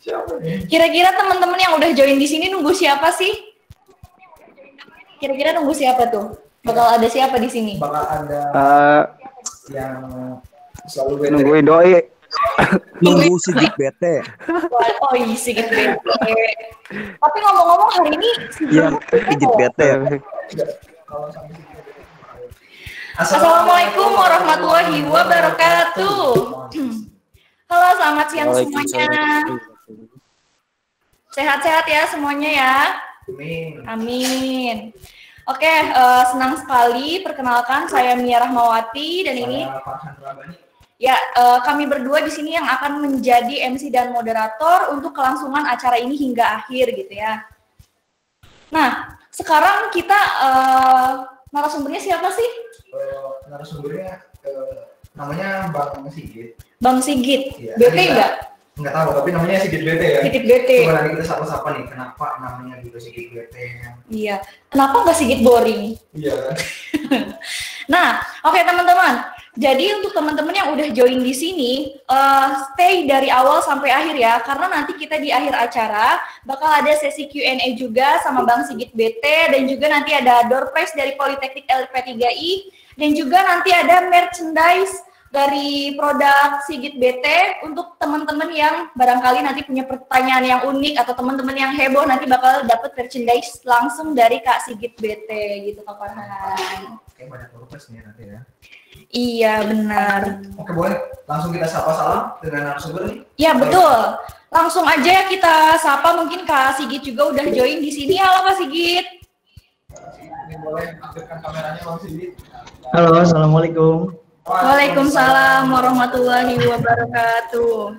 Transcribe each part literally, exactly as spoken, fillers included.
Kira-kira teman-teman yang udah join di sini nunggu siapa sih? Kira-kira nunggu siapa tuh? Bakal ada siapa di sini? Bakal ada uh, yang selalu nungguin doi. Nunggu Sigit bete. Oh iya, Sigit bete. Tapi ngomong-ngomong hari ini Iya, Sigit bete. Assalamualaikum warahmatullahi wabarakatuh. Halo, selamat siang semuanya. Sehat-sehat ya semuanya ya. Amin. Amin. Oke, uh, senang sekali. Perkenalkan, saya Mia Rahmawati dan ini ya uh, kami berdua di sini yang akan menjadi M C dan moderator untuk kelangsungan acara ini hingga akhir gitu ya. Nah, sekarang kita uh, narasumbernya siapa sih? Uh, narasumbernya uh, namanya Bang Sigit. Bang Sigit. Ya, B T enggak? Enggak tahu, tapi namanya Sigit B T ya. Sigit B T. Coba nanti kita sapa-sapa nih, kenapa namanya gitu Sigit B T? Iya. Kenapa nggak Sigit boring? Iya. Nah, oke okay, teman-teman. Jadi untuk teman-teman yang udah join di sini, uh, stay dari awal sampai akhir ya, karena nanti kita di akhir acara bakal ada sesi Q and A juga sama Bang Sigit B T, dan juga nanti ada door prize dari Politeknik L P tiga I, dan juga nanti ada merchandise dari produk Sigit B T untuk teman-teman yang barangkali nanti punya pertanyaan yang unik atau teman-teman yang heboh nanti bakal dapat merchandise langsung dari Kak Sigit B T gitu Kak Farhan. Oke, banyak progres nih nanti ya. Iya benar. Oke, boleh langsung kita sapa salam dengan narasumber nih. Ya betul. Langsung aja ya kita sapa, mungkin Kak Sigit juga udah join di sini. Halo Kak Sigit. Ini boleh aktifkan kameranya Bang Sigit. Halo, assalamualaikum. Waalaikumsalam warahmatullahi wabarakatuh.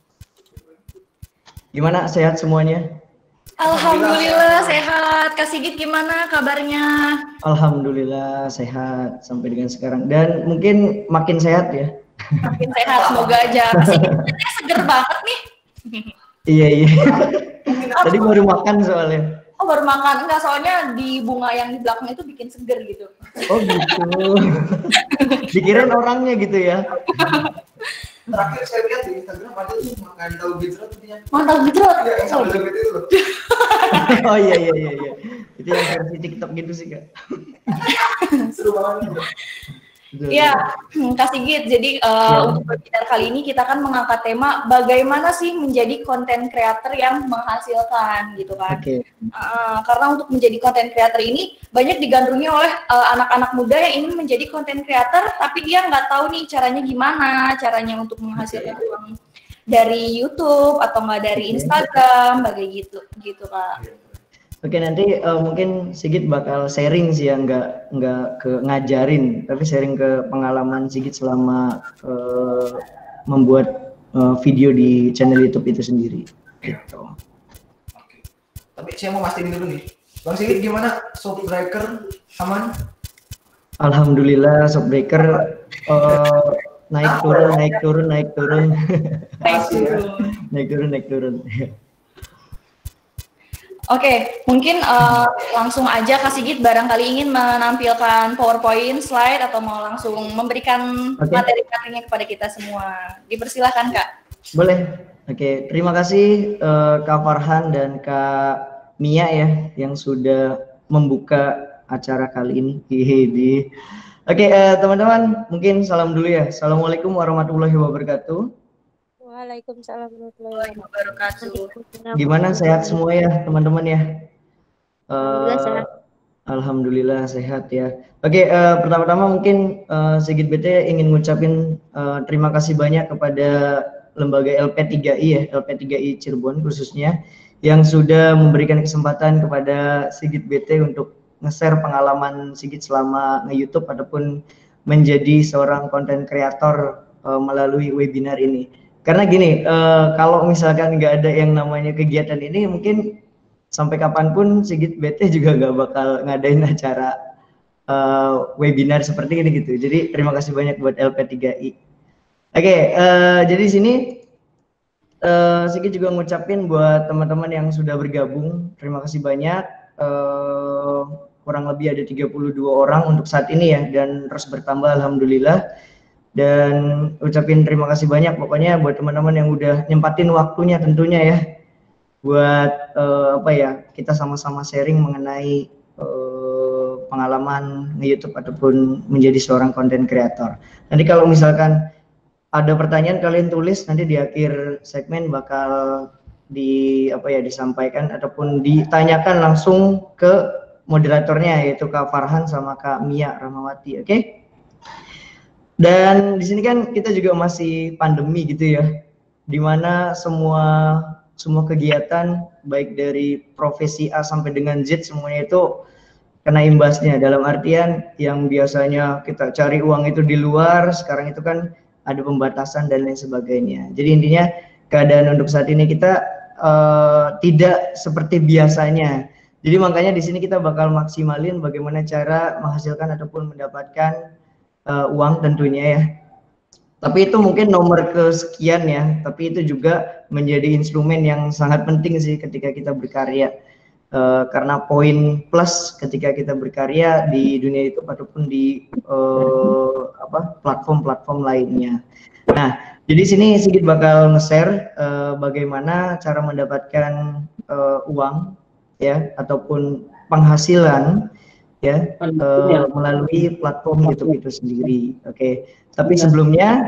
Gimana, sehat semuanya? Alhamdulillah sehat. Kak Sigit gimana kabarnya? Alhamdulillah sehat sampai dengan sekarang, dan mungkin makin sehat ya. Makin sehat semoga aja. Kak Sigit seger banget nih. Iya iya. Tadi baru makan soalnya. Oh baru makan, enggak, soalnya di bunga yang di belakang itu bikin seger gitu. Oh gitu. Dikirain orangnya gitu ya. Terakhir saya lihat di Instagram ada tuh makan tahu gejrot punya. Mantap gejrot. Iya, yang sama itu loh. Oh iya iya iya iya. Itu yang versi TikTok gitu sih Kak. Seru banget. Iya, Kak Sigit. Jadi uh, ya. Untuk webinar kali ini kita akan mengangkat tema bagaimana sih menjadi content creator yang menghasilkan gitu kan. Oke. Okay. Uh, karena untuk menjadi content creator ini banyak digandrungi oleh anak-anak uh, muda yang ingin menjadi content creator, tapi dia nggak tahu nih caranya gimana, caranya untuk menghasilkan okay. uang dari YouTube atau nggak dari Instagram, bagaimana gitu, gitu Kak. Oke, nanti uh, mungkin Sigit bakal sharing sih ya, nggak nggak ke ngajarin, tapi sharing ke pengalaman Sigit selama uh, membuat uh, video di channel YouTube itu sendiri. Gitu. Oke. Tapi saya mau mastiin dulu nih, Bang Sigit gimana? Shopbreaker aman? Alhamdulillah, Shopbreaker uh, naik turun, naik turun, naik turun, naik turun, naik turun, naik turun. Oke, mungkin uh, langsung aja Kak Sigit barangkali ingin menampilkan PowerPoint slide atau mau langsung memberikan okay. materi-materinya kepada kita semua. Dipersilahkan Kak. Boleh. Oke, terima kasih uh, Kak Farhan dan Kak Mia ya yang sudah membuka acara kali ini. Oke, uh, teman-teman, mungkin salam dulu ya. Assalamualaikum warahmatullahi wabarakatuh. Waalaikumsalam warahmatullahi wabarakatuh. Gimana, sehat semua ya teman-teman ya? Uh, Alhamdulillah sehat. Alhamdulillah sehat ya. Oke, uh, pertama-tama mungkin uh, Sigit B T ingin ngucapin uh, terima kasih banyak kepada lembaga L P tiga I ya, L P tiga I Cirebon khususnya, yang sudah memberikan kesempatan kepada Sigit B T untuk nge-share pengalaman Sigit selama nge-YouTube ataupun menjadi seorang konten kreator uh, melalui webinar ini. Karena gini, uh, kalau misalkan nggak ada yang namanya kegiatan ini, mungkin sampai kapanpun Sigit B T juga nggak bakal ngadain acara uh, webinar seperti ini gitu. Jadi terima kasih banyak buat L P tiga I. Oke, okay, uh, jadi sini uh, Sigit juga ngucapin buat teman-teman yang sudah bergabung, terima kasih banyak. Uh, kurang lebih ada tiga puluh dua orang untuk saat ini ya, dan terus bertambah alhamdulillah. dan ucapin terima kasih banyak pokoknya buat teman-teman yang udah nyempatin waktunya tentunya ya buat uh, apa ya kita sama-sama sharing mengenai uh, pengalaman nge-YouTube ataupun menjadi seorang content creator. Nanti kalau misalkan ada pertanyaan kalian tulis, nanti di akhir segmen bakal di apa ya disampaikan ataupun ditanyakan langsung ke moderatornya yaitu Kak Farhan sama Kak Mia Rahmawati, oke? Okay? Dan di sini kan kita juga masih pandemi gitu ya, dimana semua semua kegiatan baik dari profesi A sampai dengan Z semuanya itu kena imbasnya. Dalam artian yang biasanya kita cari uang itu di luar, sekarang itu kan ada pembatasan dan lain sebagainya. Jadi intinya keadaan untuk saat ini kita uh, tidak seperti biasanya. Jadi makanya di sini kita bakal maksimalin bagaimana cara menghasilkan ataupun mendapatkan uh, uang tentunya ya. Tapi itu mungkin nomor kesekian ya, tapi itu juga menjadi instrumen yang sangat penting sih ketika kita berkarya. Uh, karena poin plus ketika kita berkarya di dunia itu ataupun di uh, apa platform-platform lainnya. Nah, jadi sini Sigit bakal nge-share uh, bagaimana cara mendapatkan uh, uang ya ataupun penghasilan ya uh, melalui platform YouTube itu sendiri. Oke. Okay. Tapi sebelumnya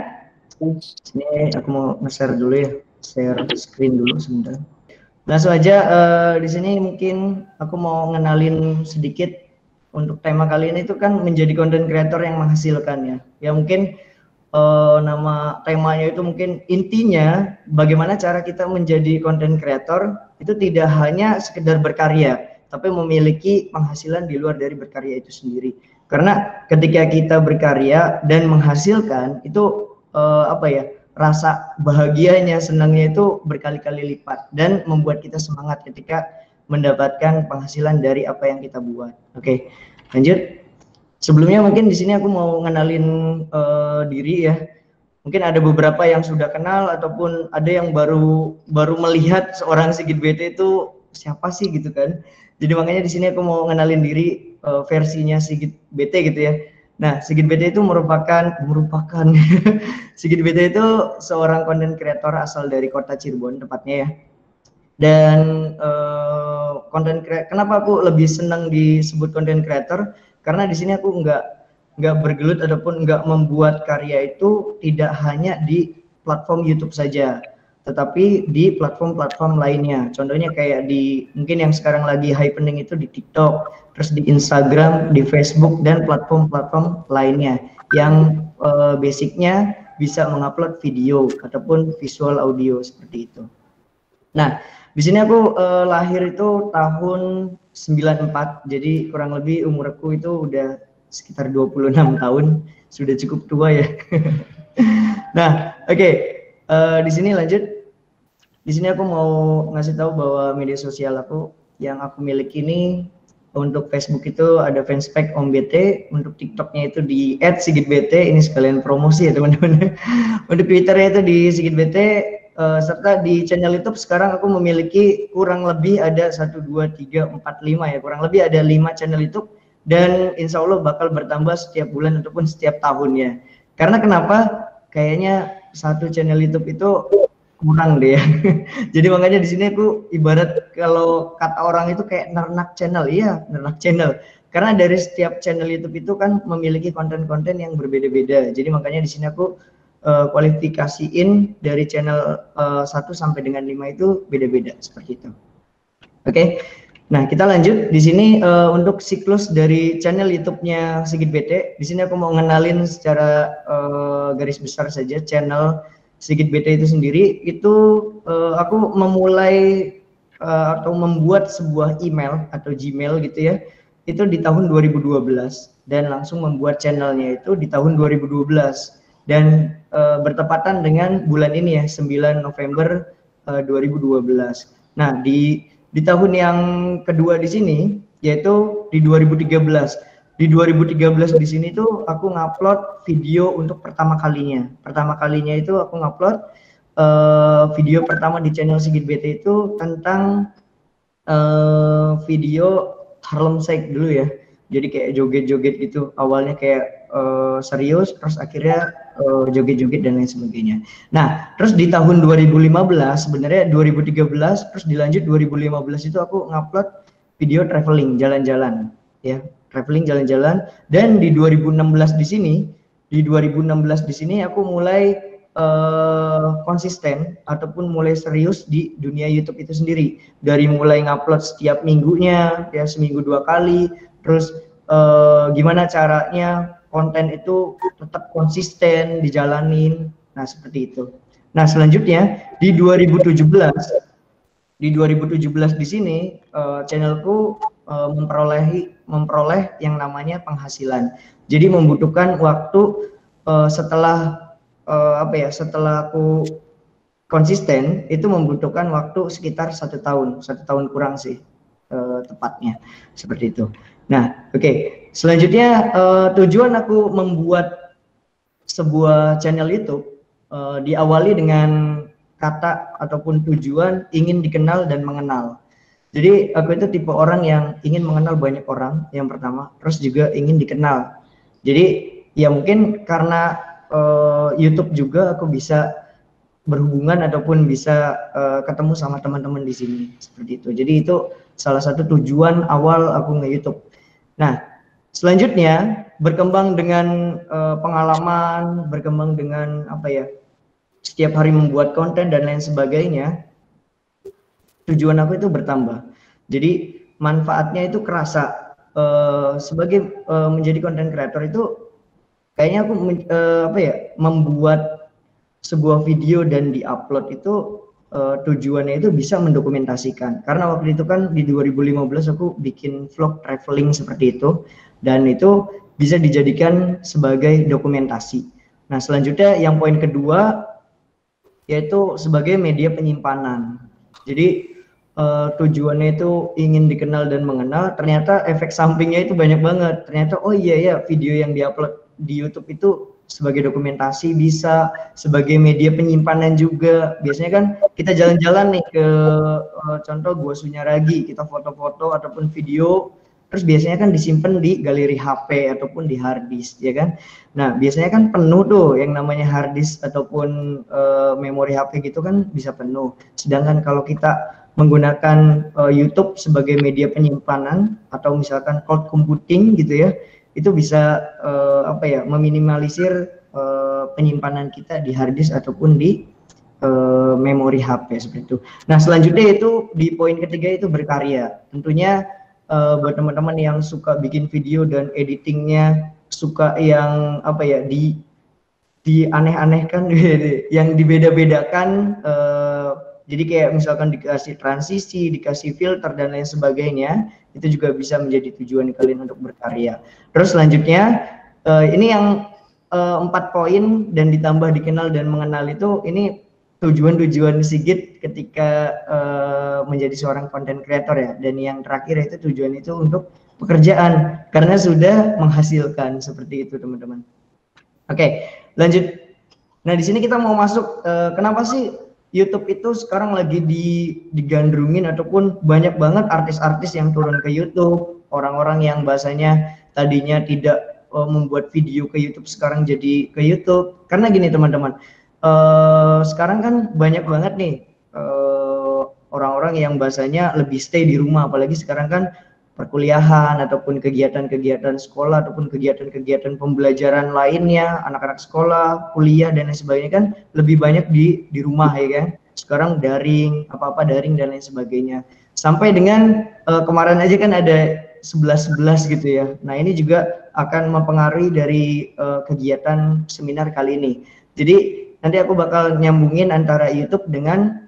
sini aku mau nge-share dulu ya, share screen dulu sebentar. Langsung aja uh, di sini mungkin aku mau ngenalin sedikit untuk tema kali ini itu kan menjadi content creator yang menghasilkan ya. Ya mungkin uh, nama temanya itu mungkin intinya bagaimana cara kita menjadi content creator itu tidak hanya sekedar berkarya, tapi memiliki penghasilan di luar dari berkarya itu sendiri. Karena ketika kita berkarya dan menghasilkan itu uh, apa ya rasa bahagianya, senangnya itu berkali-kali lipat dan membuat kita semangat ketika mendapatkan penghasilan dari apa yang kita buat. Oke, lanjut. Sebelumnya mungkin di sini aku mau ngenalin uh, diri ya. Mungkin ada beberapa yang sudah kenal ataupun ada yang baru baru melihat seorang Sigit B T itu siapa sih gitu kan. Jadi makanya di sini aku mau ngenalin diri uh, versinya Sigit B T gitu ya. Nah, Sigit B T itu merupakan merupakan Sigit B T itu seorang content creator asal dari kota Cirebon tepatnya ya. Dan uh, content creator, kenapa aku lebih senang disebut content creator? Karena di sini aku nggak nggak bergelut ataupun nggak membuat karya itu tidak hanya di platform YouTube saja, tetapi di platform-platform lainnya. Contohnya kayak di mungkin yang sekarang lagi happening itu di TikTok, terus di Instagram, di Facebook dan platform-platform lainnya yang uh, basicnya bisa mengupload video ataupun visual audio seperti itu. Nah, di sini aku uh, lahir itu tahun sembilan puluh empat, jadi kurang lebih umurku itu udah sekitar dua puluh enam tahun, sudah cukup tua ya. Nah, oke. Okay. Uh, di sini lanjut. Di sini aku mau ngasih tahu bahwa media sosial aku yang aku miliki ini untuk Facebook itu ada fanspage Om B T, untuk TikToknya itu di et sigit b t, ini sekalian promosi ya teman-teman. Untuk Twitternya itu di Sigit B T, uh, serta di channel YouTube sekarang aku memiliki kurang lebih ada satu, dua, tiga, empat, lima ya, kurang lebih ada lima channel YouTube dan insya Allah bakal bertambah setiap bulan ataupun setiap tahunnya. Karena kenapa? Kayaknya satu channel YouTube itu kurang deh ya. Jadi makanya di sini aku ibarat kalau kata orang itu kayak nernak channel, iya nernak channel. Karena dari setiap channel YouTube itu kan memiliki konten-konten yang berbeda-beda. Jadi makanya di sini aku uh, kualifikasiin dari channel uh, satu sampai dengan lima itu beda-beda seperti itu. Oke. Okay? Nah, kita lanjut di sini uh, untuk siklus dari channel YouTube-nya Sigit B T. Di sini aku mau ngenalin secara uh, garis besar saja channel Sigit B T itu sendiri. Itu uh, aku memulai uh, atau membuat sebuah email atau Gmail gitu ya. Itu di tahun dua ribu dua belas dan langsung membuat channelnya itu di tahun dua ribu dua belas dan uh, bertepatan dengan bulan ini ya, sembilan November uh, dua ribu dua belas. Nah, di Di tahun yang kedua di sini, yaitu di dua ribu tiga belas. Di dua ribu tiga belas di sini tuh aku ngupload video untuk pertama kalinya. Pertama kalinya itu aku ngupload uh, video pertama di channel Sigit B T itu tentang uh, video Harlem Shake dulu ya. Jadi kayak joget-joget gitu. Awalnya kayak uh, serius, terus akhirnya uh, joget-joget dan lain sebagainya. Nah, terus di tahun dua ribu lima belas sebenarnya dua ribu tiga belas terus dilanjut dua ribu lima belas itu aku ngupload video traveling, jalan-jalan ya, traveling jalan-jalan. Dan di dua ribu enam belas di sini, di dua ribu enam belas di sini aku mulai Uh, konsisten ataupun mulai serius di dunia YouTube itu sendiri. Dari mulai ngupload setiap minggunya ya, seminggu dua kali, terus uh, gimana caranya konten itu tetap konsisten dijalanin. Nah, seperti itu. Nah, selanjutnya di dua ribu tujuh belas di dua ribu tujuh belas di sini uh, channelku uh, memperoleh memperoleh yang namanya penghasilan. Jadi membutuhkan waktu uh, setelah Uh, apa ya setelah aku konsisten itu membutuhkan waktu sekitar satu tahun satu tahun kurang sih uh, tepatnya seperti itu. Nah, oke, okay. Selanjutnya uh, tujuan aku membuat sebuah channel YouTube uh, diawali dengan kata ataupun tujuan ingin dikenal dan mengenal. Jadi aku itu tipe orang yang ingin mengenal banyak orang yang pertama, terus juga ingin dikenal. Jadi ya mungkin karena Uh, YouTube juga aku bisa berhubungan ataupun bisa uh, ketemu sama teman-teman di sini seperti itu. Jadi itu salah satu tujuan awal aku nge-YouTube. Nah, selanjutnya berkembang dengan uh, pengalaman, berkembang dengan apa ya, setiap hari membuat konten dan lain sebagainya. Tujuan aku itu bertambah. Jadi manfaatnya itu kerasa. Uh, sebagai uh, menjadi content creator itu kayaknya aku uh, apa ya membuat sebuah video dan diupload itu uh, tujuannya itu bisa mendokumentasikan. Karena waktu itu kan di dua ribu lima belas aku bikin vlog traveling seperti itu dan itu bisa dijadikan sebagai dokumentasi. Nah, selanjutnya yang poin kedua yaitu sebagai media penyimpanan. Jadi uh, tujuannya itu ingin dikenal dan mengenal, ternyata efek sampingnya itu banyak banget. Ternyata oh iya ya video yang diupload di YouTube itu sebagai dokumentasi, bisa sebagai media penyimpanan juga. Biasanya kan kita jalan-jalan nih ke uh, contoh Gua Sunyaragi, kita foto-foto ataupun video, terus biasanya kan disimpan di galeri H P ataupun di hard disk, ya kan. Nah, biasanya kan penuh tuh yang namanya hard disk ataupun uh, memori H P gitu kan bisa penuh. Sedangkan kalau kita menggunakan uh, YouTube sebagai media penyimpanan atau misalkan cloud computing gitu ya, itu bisa uh, apa ya meminimalisir uh, penyimpanan kita di hard disk ataupun di uh, memori H P seperti itu. Nah, selanjutnya itu di poin ketiga itu berkarya. Tentunya uh, buat teman-teman yang suka bikin video dan editingnya, suka yang apa ya di di aneh-anehkan, yang dibeda-bedakan. Uh, jadi kayak misalkan dikasih transisi, dikasih filter dan lain sebagainya, itu juga bisa menjadi tujuan kalian untuk berkarya. Terus selanjutnya uh, ini yang uh, empat poin dan ditambah dikenal dan mengenal itu, ini tujuan-tujuan Sigit ketika uh, menjadi seorang content creator ya. Dan yang terakhir itu tujuan itu untuk pekerjaan karena sudah menghasilkan seperti itu teman-teman. Oke, okay, lanjut. Nah, di sini kita mau masuk uh, kenapa sih YouTube itu sekarang lagi di, digandrungin ataupun banyak banget artis-artis yang turun ke YouTube, orang-orang yang bahasanya tadinya tidak uh, membuat video ke YouTube sekarang jadi ke YouTube. Karena gini teman-teman, uh, sekarang kan banyak banget nih orang-orang uh, yang bahasanya lebih stay di rumah, apalagi sekarang kan perkuliahan ataupun kegiatan-kegiatan sekolah ataupun kegiatan-kegiatan pembelajaran lainnya, anak-anak sekolah, kuliah dan lain sebagainya kan lebih banyak di di rumah ya kan. Sekarang daring, apa-apa daring dan lain sebagainya. Sampai dengan uh, kemarin aja kan ada sebelas sebelas gitu ya. Nah, ini juga akan mempengaruhi dari uh, kegiatan seminar kali ini. Jadi nanti aku bakal nyambungin antara YouTube dengan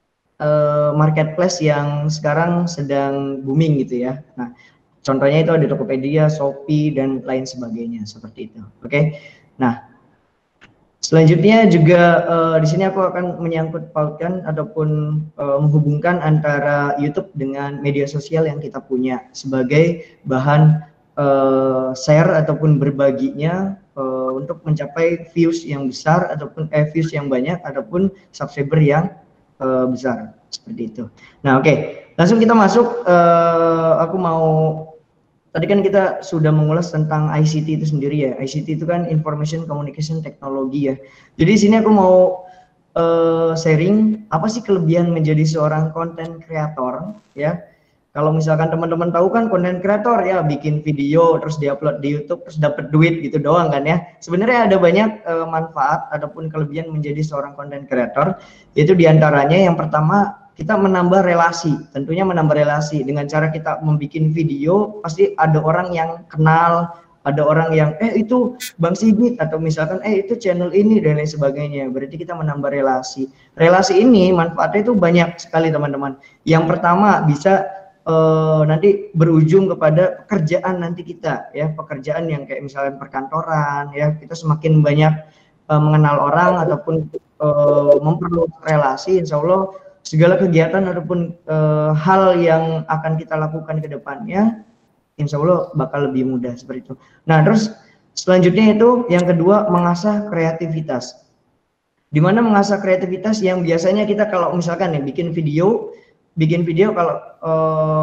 Uh, marketplace yang sekarang sedang booming gitu ya. Nah, contohnya itu ada Tokopedia, Shopee dan lain sebagainya seperti itu. Oke. Okay? Nah, selanjutnya juga uh, di sini aku akan menyangkut pautkan ataupun uh, menghubungkan antara YouTube dengan media sosial yang kita punya sebagai bahan uh, share ataupun berbaginya uh, untuk mencapai views yang besar ataupun eh, views yang banyak ataupun subscriber yang Uh, besar seperti itu. Nah, oke, okay. Langsung kita masuk. Uh, aku mau tadi kan kita sudah mengulas tentang I C T itu sendiri ya. I C T itu kan Information Communication Technology ya. Jadi di sini aku mau uh, sharing apa sih kelebihan menjadi seorang content creator ya. Kalau misalkan teman-teman tahu kan content creator ya bikin video terus diupload di YouTube terus dapat duit gitu doang kan ya. Sebenarnya ada banyak uh, manfaat ataupun kelebihan menjadi seorang content creator. Yaitu diantaranya yang pertama kita menambah relasi, tentunya menambah relasi dengan cara kita membuat video pasti ada orang yang kenal, ada orang yang eh itu Bang Sigit atau misalkan eh itu channel ini dan lain sebagainya. Berarti kita menambah relasi. Relasi ini manfaatnya itu banyak sekali teman-teman. Yang pertama bisa uh, nanti berujung kepada pekerjaan nanti kita ya, pekerjaan yang kayak misalkan perkantoran ya, kita semakin banyak uh, mengenal orang ataupun uh, memperluas relasi, insya Allah segala kegiatan ataupun e, hal yang akan kita lakukan ke depannya insya Allah bakal lebih mudah seperti itu. Nah terus selanjutnya itu yang kedua mengasah kreativitas. Dimana mengasah kreativitas yang biasanya kita kalau misalkan ya bikin video bikin video kalau e,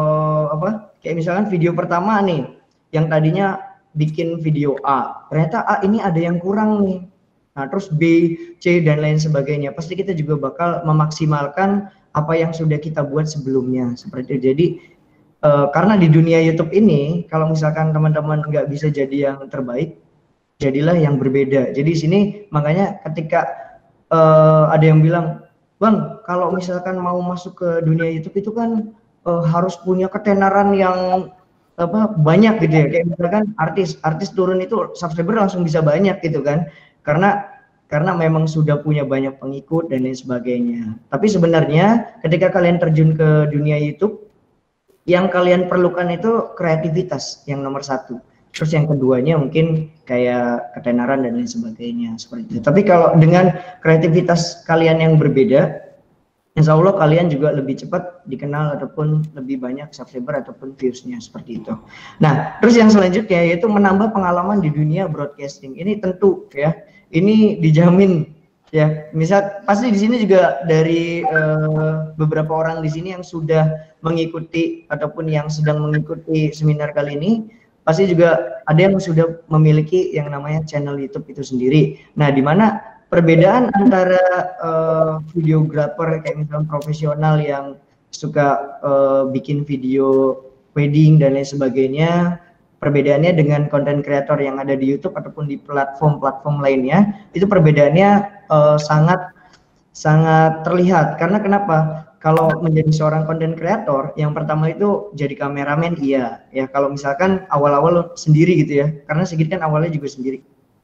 apa kayak misalkan video pertama nih yang tadinya bikin video A ternyata A ini ada yang kurang nih. Nah, terus B, C, dan lain sebagainya. Pasti kita juga bakal memaksimalkan apa yang sudah kita buat sebelumnya. Seperti itu. Jadi, e, karena di dunia YouTube ini, kalau misalkan teman-teman nggak bisa jadi yang terbaik, jadilah yang berbeda. Jadi di sini, makanya ketika e, ada yang bilang, Bang, kalau misalkan mau masuk ke dunia YouTube itu kan e, harus punya ketenaran yang apa banyak gitu ya. Kayak misalkan artis, artis turun itu subscriber langsung bisa banyak gitu kan. Karena karena memang sudah punya banyak pengikut dan lain sebagainya. Tapi sebenarnya ketika kalian terjun ke dunia YouTube, yang kalian perlukan itu kreativitas yang nomor satu. Terus yang keduanya mungkin kayak ketenaran dan lain sebagainya seperti itu. Tapi kalau dengan kreativitas kalian yang berbeda, insya Allah kalian juga lebih cepat dikenal ataupun lebih banyak subscriber ataupun viewsnya seperti itu. Nah, terus yang selanjutnya yaitu menambah pengalaman di dunia broadcasting. Ini tentu ya. Ini dijamin ya. Misal pasti di sini juga dari uh, beberapa orang di sini yang sudah mengikuti ataupun yang sedang mengikuti seminar kali ini, pasti juga ada yang sudah memiliki yang namanya channel YouTube itu sendiri. Nah, di mana perbedaan antara uh, videographer kayak misalnya profesional yang suka uh, bikin video wedding dan lain sebagainya, perbedaannya dengan content creator yang ada di YouTube ataupun di platform-platform lainnya, itu perbedaannya uh, sangat sangat terlihat. Karena kenapa? Kalau menjadi seorang content creator, yang pertama itu jadi kameramen, iya. Ya kalau misalkan awal-awal sendiri gitu ya, karena Sigit kan awalnya juga sendiri.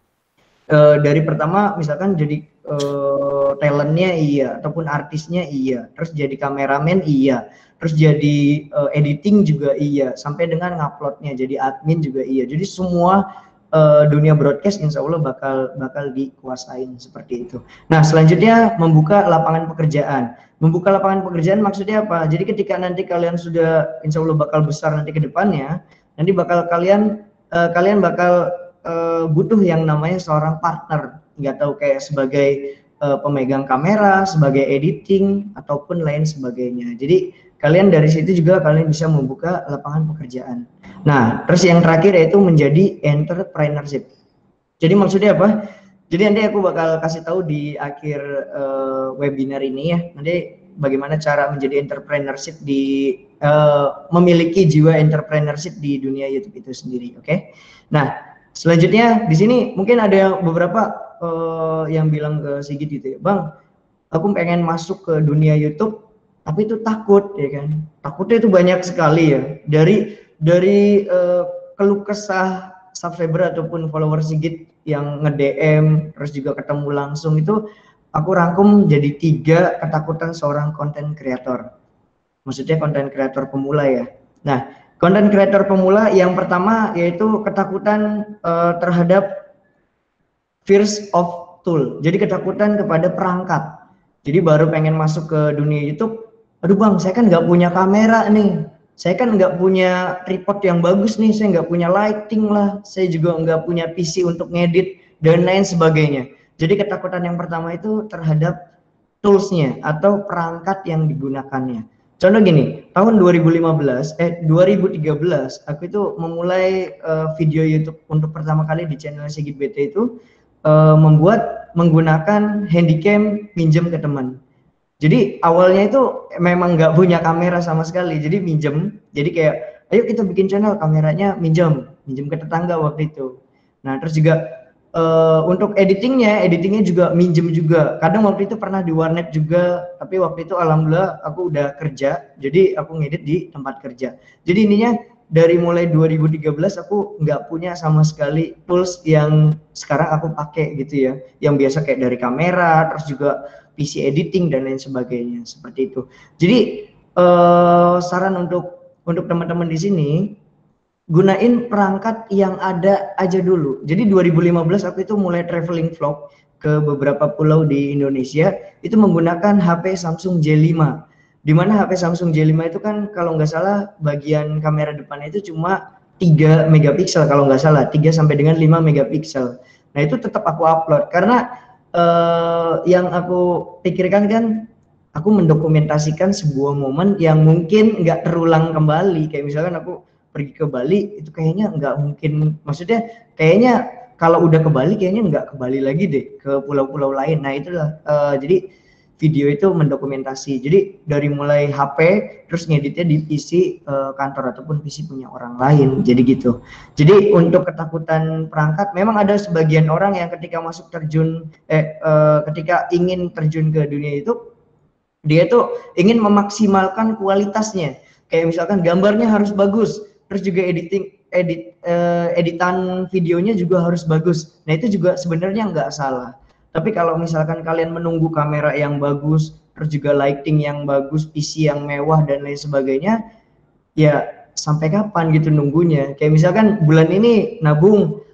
Uh, dari pertama misalkan jadi uh, talentnya iya, ataupun artisnya iya, terus jadi kameramen iya. Terus jadi uh, editing juga iya, sampai dengan nguploadnya jadi admin juga iya. Jadi semua uh, dunia broadcast insya Allah bakal bakal dikuasain seperti itu. Nah selanjutnya membuka lapangan pekerjaan. Membuka lapangan pekerjaan maksudnya apa? Jadi ketika nanti kalian sudah insya Allah bakal besar nanti ke depannya, nanti bakal kalian uh, kalian bakal uh, butuh yang namanya seorang partner. Nggak tahu kayak sebagai uh, pemegang kamera, sebagai editing ataupun lain sebagainya. Jadi kalian dari situ juga kalian bisa membuka lapangan pekerjaan. Nah, terus yang terakhir yaitu menjadi entrepreneurship. Jadi maksudnya apa? Jadi nanti aku bakal kasih tahu di akhir uh, webinar ini ya. Nanti bagaimana cara menjadi entrepreneurship di uh, memiliki jiwa entrepreneurship di dunia YouTube itu sendiri, oke? Okay? Nah, selanjutnya di sini mungkin ada beberapa uh, yang bilang ke Sigit gitu ya, Bang, aku pengen masuk ke dunia YouTube tapi itu takut ya kan, takutnya itu banyak sekali ya, dari dari uh, keluh kesah subscriber ataupun follower Sigit yang nge-D M terus juga ketemu langsung, itu aku rangkum jadi tiga ketakutan seorang content creator, maksudnya content creator pemula ya. Nah, content creator pemula yang pertama yaitu ketakutan uh, terhadap fears of tool, jadi ketakutan kepada perangkat. Jadi baru pengen masuk ke dunia YouTube, aduh Bang, saya kan nggak punya kamera nih, saya kan nggak punya tripod yang bagus nih, saya nggak punya lighting lah, saya juga nggak punya P C untuk ngedit dan lain sebagainya. Jadi ketakutan yang pertama itu terhadap toolsnya atau perangkat yang digunakannya. contoh gini, tahun dua ribu lima belas, eh dua ribu tiga belas, aku itu memulai uh, video YouTube untuk pertama kali di channel Sigit B T itu uh, membuat menggunakan handycam pinjam ke teman. Jadi awalnya itu memang nggak punya kamera sama sekali, jadi minjem. Jadi kayak, ayo kita bikin channel, kameranya minjem, minjem ke tetangga waktu itu. Nah terus juga Uh, untuk editingnya, editingnya juga minjem juga. Kadang waktu itu pernah di warnet juga, tapi waktu itu alhamdulillah aku udah kerja, jadi aku ngedit di tempat kerja. Jadi ininya dari mulai dua ribu tiga belas aku nggak punya sama sekali tools yang sekarang aku pakai gitu ya, yang biasa kayak dari kamera, terus juga P C editing dan lain sebagainya seperti itu. Jadi uh, saran untuk untuk teman-teman di sini, gunain perangkat yang ada aja dulu. Jadi dua ribu lima belas aku itu mulai traveling vlog ke beberapa pulau di Indonesia, itu menggunakan H P Samsung J lima. Dimana H P Samsung J lima itu kan kalau nggak salah bagian kamera depannya itu cuma tiga megapiksel kalau nggak salah, tiga sampai dengan lima megapiksel. Nah itu tetap aku upload karena uh, yang aku pikirkan kan aku mendokumentasikan sebuah momen yang mungkin nggak terulang kembali. Kayak misalkan aku pergi ke Bali itu kayaknya nggak mungkin, maksudnya kayaknya kalau udah ke Bali kayaknya nggak ke Bali lagi deh, ke pulau-pulau lain. Nah itulah uh, jadi video itu mendokumentasi. Jadi dari mulai H P terus ngeditnya di P C uh, kantor ataupun P C punya orang lain. Jadi gitu. Jadi untuk ketakutan perangkat, memang ada sebagian orang yang ketika masuk terjun eh uh, ketika ingin terjun ke dunia itu, dia tuh ingin memaksimalkan kualitasnya. Kayak misalkan gambarnya harus bagus, terus juga editing edit uh, editan videonya juga harus bagus. Nah itu juga sebenarnya nggak salah. Tapi kalau misalkan kalian menunggu kamera yang bagus, terus juga lighting yang bagus, P C yang mewah dan lain sebagainya, ya sampai kapan gitu nunggunya? Kayak misalkan bulan ini nabung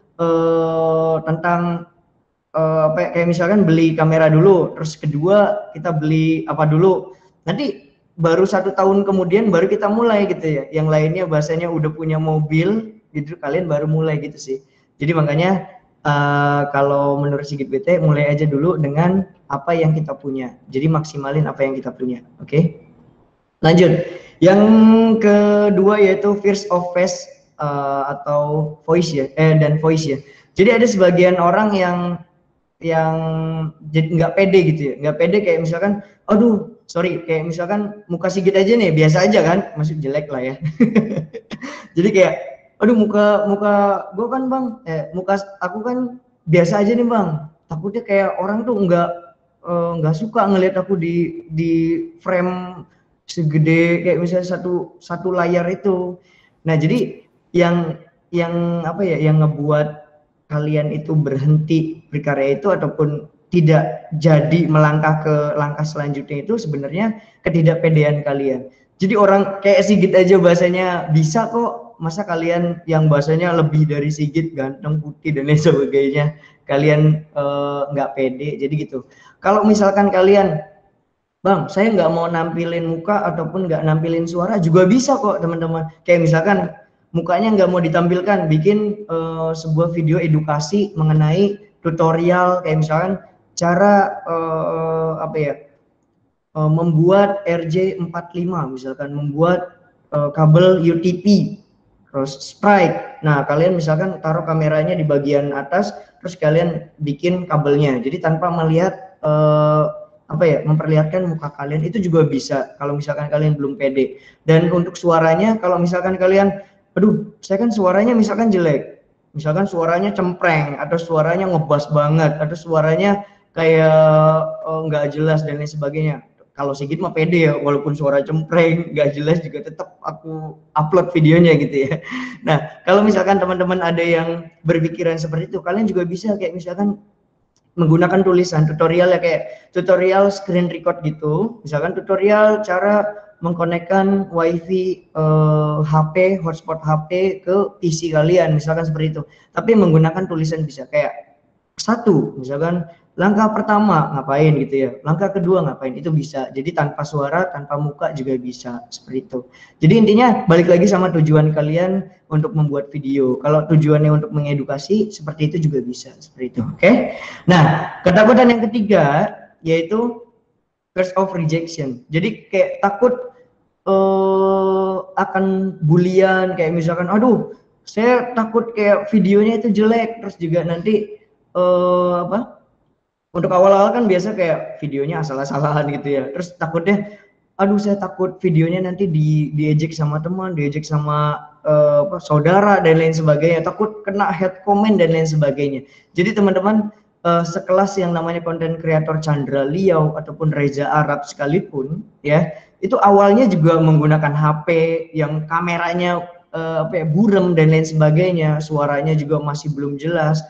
uh, tentang uh, apa? Kayak misalkan beli kamera dulu, terus kedua kita beli apa dulu? Nanti baru satu tahun kemudian baru kita mulai gitu ya. Yang lainnya bahasanya udah punya mobil, gitu kalian baru mulai gitu sih. Jadi makanya uh, kalau menurut Sigit B T mulai aja dulu dengan apa yang kita punya. Jadi maksimalin apa yang kita punya. Oke. Okay? Lanjut. Yang kedua yaitu fears of face uh, atau voice ya, eh dan voice ya. Jadi ada sebagian orang yang yang jadi nggak pede gitu ya, nggak pede kayak misalkan, aduh sorry, kayak misalkan muka Sigit aja nih biasa aja kan, masuk jelek lah ya. Jadi kayak, aduh muka muka gue kan bang, eh muka aku kan biasa aja nih bang, takutnya kayak orang tuh nggak nggak uh, suka ngelihat aku di di frame segede kayak misalnya satu satu layar itu. Nah jadi yang yang apa ya, yang ngebuat kalian itu berhenti berkarya itu ataupun tidak jadi melangkah ke langkah selanjutnya itu sebenarnya ketidakpedean kalian. Jadi orang kayak Sigit aja bahasanya bisa kok, masa kalian yang bahasanya lebih dari Sigit, ganteng, putih dan lain sebagainya, kalian nggak uh, pede. Jadi gitu. Kalau misalkan kalian, bang saya nggak mau nampilin muka ataupun nggak nampilin suara juga bisa kok teman-teman. Kayak misalkan mukanya nggak mau ditampilkan, bikin uh, sebuah video edukasi mengenai tutorial kayak misalkan cara uh, apa ya uh, membuat R J empat puluh lima, misalkan membuat uh, kabel U T P terus Sprite. Nah kalian misalkan taruh kameranya di bagian atas terus kalian bikin kabelnya, jadi tanpa melihat uh, apa ya, memperlihatkan muka kalian, itu juga bisa kalau misalkan kalian belum pede. Dan untuk suaranya, kalau misalkan kalian aduh saya kan suaranya misalkan jelek, misalkan suaranya cempreng atau suaranya ngebas banget atau suaranya kayak nggak oh, jelas dan lain sebagainya. Kalau Sigit mah pede ya, walaupun suara cempreng nggak jelas juga tetap aku upload videonya gitu ya. Nah kalau misalkan teman-teman ada yang berpikiran seperti itu, kalian juga bisa kayak misalkan menggunakan tulisan tutorial ya, kayak tutorial screen record gitu, misalkan tutorial cara mengkonekkan wifi uh, H P, hotspot H P ke P C kalian, misalkan seperti itu. Tapi menggunakan tulisan bisa kayak satu, misalkan langkah pertama ngapain gitu ya, langkah kedua ngapain, itu bisa. Jadi tanpa suara, tanpa muka juga bisa seperti itu. Jadi intinya balik lagi sama tujuan kalian untuk membuat video. Kalau tujuannya untuk mengedukasi, seperti itu juga bisa seperti itu. Oke? Okay? Nah, ketakutan yang ketiga yaitu fear of rejection. Jadi kayak takut uh, akan bulian kayak misalkan, aduh saya takut kayak videonya itu jelek, terus juga nanti uh, apa? Untuk awal-awal kan biasa kayak videonya asal-asalan gitu ya, terus takutnya, aduh saya takut videonya nanti di diejek sama teman, diejek sama uh, apa, saudara dan lain sebagainya, takut kena hate comment dan lain sebagainya. Jadi teman-teman uh, sekelas yang namanya konten kreator Chandra Liau ataupun Reza Arab sekalipun ya, itu awalnya juga menggunakan H P yang kameranya uh, apa ya, burem dan lain sebagainya, suaranya juga masih belum jelas.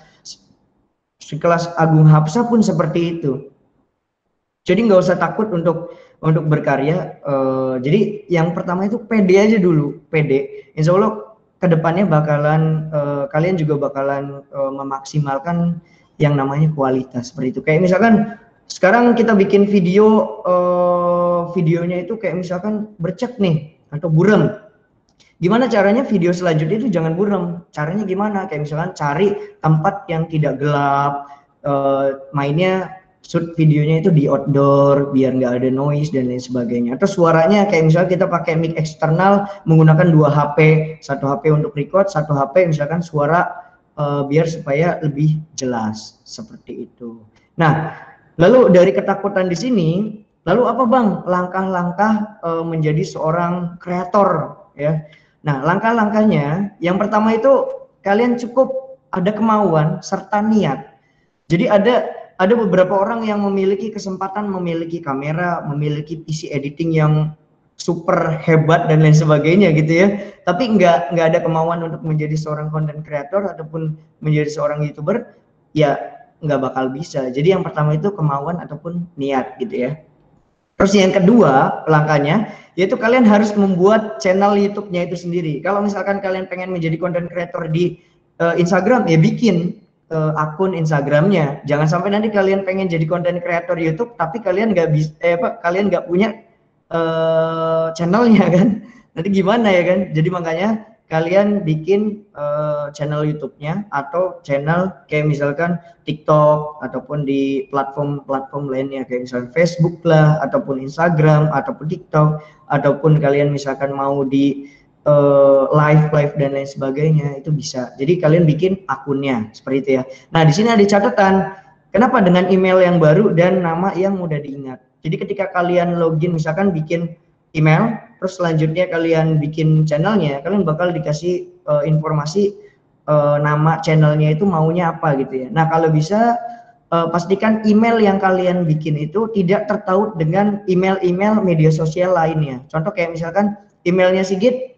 Sekelas Agung Hapsa pun seperti itu. Jadi nggak usah takut untuk untuk berkarya. Uh, jadi yang pertama itu pede aja dulu, pede. Insya Allah kedepannya bakalan uh, kalian juga bakalan uh, memaksimalkan yang namanya kualitas seperti itu. Kayak misalkan sekarang kita bikin video, uh, videonya itu kayak misalkan bercek nih atau buram. Gimana caranya video selanjutnya itu jangan buram? Caranya gimana? Kayak misalkan cari tempat yang tidak gelap, uh, mainnya shoot videonya itu di outdoor biar nggak ada noise dan lain sebagainya. Atau suaranya kayak misalnya kita pakai mic eksternal menggunakan dua H P, satu H P untuk record, satu H P misalkan suara uh, biar supaya lebih jelas seperti itu. Nah, lalu dari ketakutan di sini, lalu apa bang langkah-langkah uh, menjadi seorang kreator ya? Nah, langkah-langkahnya yang pertama itu kalian cukup ada kemauan serta niat. Jadi ada ada beberapa orang yang memiliki kesempatan memiliki kamera, memiliki P C editing yang super hebat dan lain sebagainya gitu ya. Tapi nggak nggak ada kemauan untuk menjadi seorang content creator ataupun menjadi seorang YouTuber, ya nggak bakal bisa. Jadi yang pertama itu kemauan ataupun niat gitu ya. Terus yang kedua langkahnya yaitu kalian harus membuat channel YouTube-nya itu sendiri. Kalau misalkan kalian pengen menjadi content creator di uh, Instagram, ya bikin uh, akun Instagramnya. Jangan sampai nanti kalian pengen jadi content creator YouTube, tapi kalian nggak bisa, eh, apa, kalian nggak punya uh, channelnya kan? Nanti gimana ya kan? Jadi makanya kalian bikin uh, channel YouTube-nya atau channel kayak misalkan TikTok ataupun di platform-platform lainnya kayak misalkan Facebook lah ataupun Instagram ataupun TikTok ataupun kalian misalkan mau di uh, live live dan lain sebagainya itu bisa. Jadi kalian bikin akunnya seperti itu ya. Nah di sini ada catatan. Kenapa dengan email yang baru dan nama yang mudah diingat? Jadi ketika kalian login misalkan bikin email, terus selanjutnya kalian bikin channelnya, kalian bakal dikasih uh, informasi uh, nama channelnya itu maunya apa gitu ya. Nah kalau bisa uh, pastikan email yang kalian bikin itu tidak tertaut dengan email-email media sosial lainnya. Contoh kayak misalkan emailnya Sigit,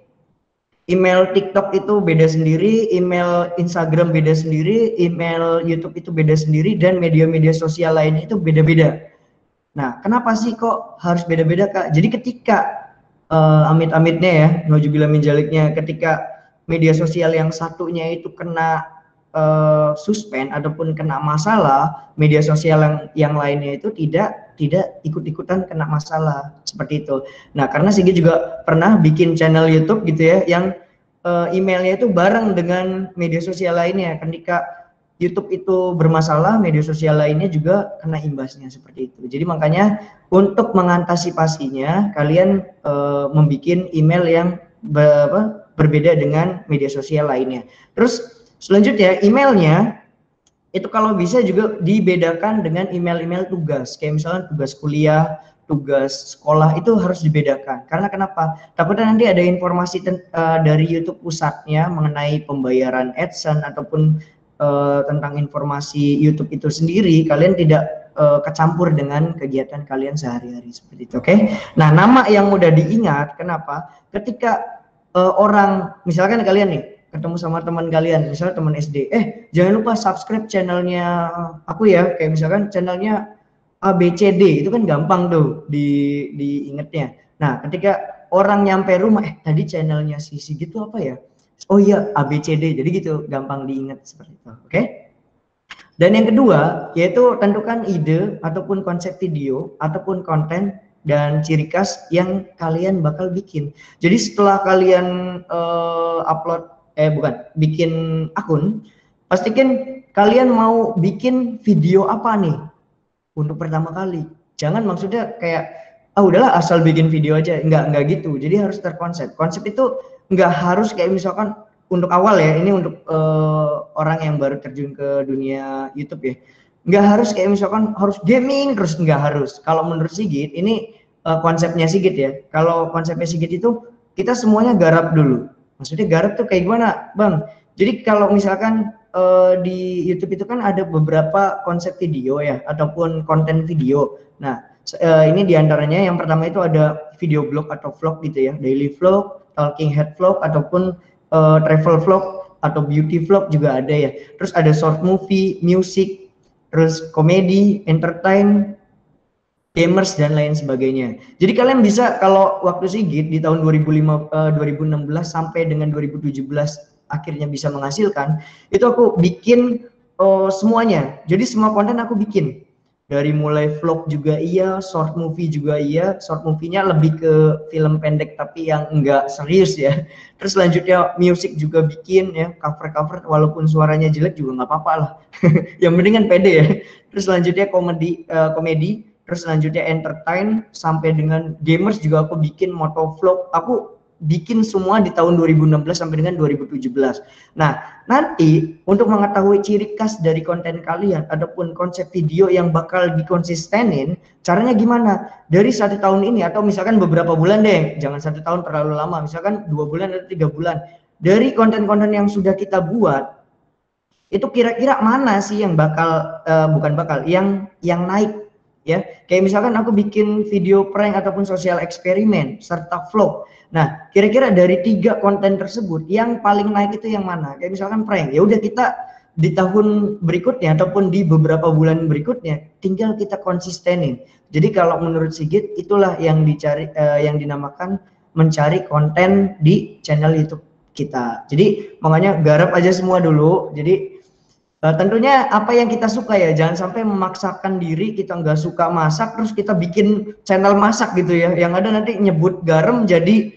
email TikTok itu beda sendiri, email Instagram beda sendiri, email YouTube itu beda sendiri, dan media-media sosial lainnya itu beda-beda. Nah, kenapa sih kok harus beda-beda Kak? Jadi ketika uh, amit-amitnya ya, nauzubillah min zaliknya, ketika media sosial yang satunya itu kena uh, suspend ataupun kena masalah, media sosial yang yang lainnya itu tidak tidak ikut-ikutan kena masalah seperti itu. Nah, karena Sigit juga pernah bikin channel YouTube gitu ya, yang uh, emailnya itu bareng dengan media sosial lainnya. Ketika YouTube itu bermasalah, media sosial lainnya juga kena imbasnya seperti itu. Jadi makanya untuk mengantisipasinya, kalian e, membuat email yang be, apa, berbeda dengan media sosial lainnya. Terus selanjutnya emailnya itu kalau bisa juga dibedakan dengan email-email tugas. Kayak misalnya tugas kuliah, tugas sekolah itu harus dibedakan. Karena kenapa? Takutnya nanti ada informasi uh, dari YouTube pusatnya mengenai pembayaran AdSense ataupun Uh, tentang informasi YouTube itu sendiri, kalian tidak uh, kecampur dengan kegiatan kalian sehari-hari seperti itu, oke? Okay? Nah, nama yang mudah diingat, kenapa? Ketika uh, orang, misalkan kalian nih, ketemu sama teman kalian, misalnya teman S D, eh jangan lupa subscribe channelnya aku ya, kayak misalkan channelnya A B C D, itu kan gampang tuh di diingetnya. Nah, ketika orang nyampe rumah, eh tadi channelnya si Sigit itu apa ya? Oh iya, A B C D, jadi gitu, gampang diingat seperti itu, oke? Okay? Dan yang kedua, yaitu tentukan ide ataupun konsep video ataupun konten dan ciri khas yang kalian bakal bikin. Jadi setelah kalian uh, upload, eh bukan, bikin akun, pastikan kalian mau bikin video apa nih untuk pertama kali. Jangan maksudnya kayak ah udahlah asal bikin video aja, nggak nggak gitu. Jadi harus terkonsep. Konsep itu nggak harus kayak misalkan untuk awal ya, ini untuk uh, orang yang baru terjun ke dunia YouTube ya, nggak harus kayak misalkan harus gaming terus, nggak harus. Kalau menurut Sigit ini uh, konsepnya Sigit ya, kalau konsepnya Sigit itu kita semuanya garap dulu. Maksudnya garap tuh kayak gimana Bang? Jadi kalau misalkan uh, di YouTube itu kan ada beberapa konsep video ya, ataupun konten video. Nah Uh, ini diantaranya yang pertama itu ada video blog atau vlog gitu ya, daily vlog, talking head vlog, ataupun uh, travel vlog atau beauty vlog juga ada ya. Terus ada short movie, music, terus komedi, entertain, gamers dan lain sebagainya. Jadi kalian bisa kalau waktu Sigit di tahun dua ribu lima, uh, dua ribu enam belas sampai dengan dua ribu tujuh belas akhirnya bisa menghasilkan, itu aku bikin uh, semuanya. Jadi semua konten aku bikin. Dari mulai vlog juga iya, short movie juga iya, short movie-nya lebih ke film pendek tapi yang enggak serius ya. Terus selanjutnya music juga bikin ya, cover-cover walaupun suaranya jelek juga nggak apa-apa lah. Yang penting kan pede ya. Terus selanjutnya komedi, uh, komedi, terus selanjutnya entertain, sampai dengan gamers juga aku bikin moto vlog. Aku bikin semua di tahun dua ribu enam belas sampai dengan dua ribu tujuh belas. Nah, nanti untuk mengetahui ciri khas dari konten kalian ataupun konsep video yang bakal dikonsistenin, caranya gimana? Dari satu tahun ini atau misalkan beberapa bulan deh, jangan satu tahun terlalu lama, misalkan dua bulan atau tiga bulan. Dari konten-konten yang sudah kita buat, itu kira-kira mana sih yang bakal, uh, bukan bakal, yang yang naik ya? Kayak misalkan aku bikin video prank ataupun sosial eksperimen serta vlog. Nah, kira-kira dari tiga konten tersebut yang paling naik itu yang mana? Kayak misalkan prank, ya udah kita di tahun berikutnya ataupun di beberapa bulan berikutnya tinggal kita konsistenin. Jadi kalau menurut Sigit itulah yang dicari, eh, yang dinamakan mencari konten di channel YouTube kita. Jadi makanya garap aja semua dulu. Jadi uh, tentunya apa yang kita suka ya, jangan sampai memaksakan diri kita nggak suka masak terus kita bikin channel masak gitu ya. Yang ada nanti nyebut garam jadi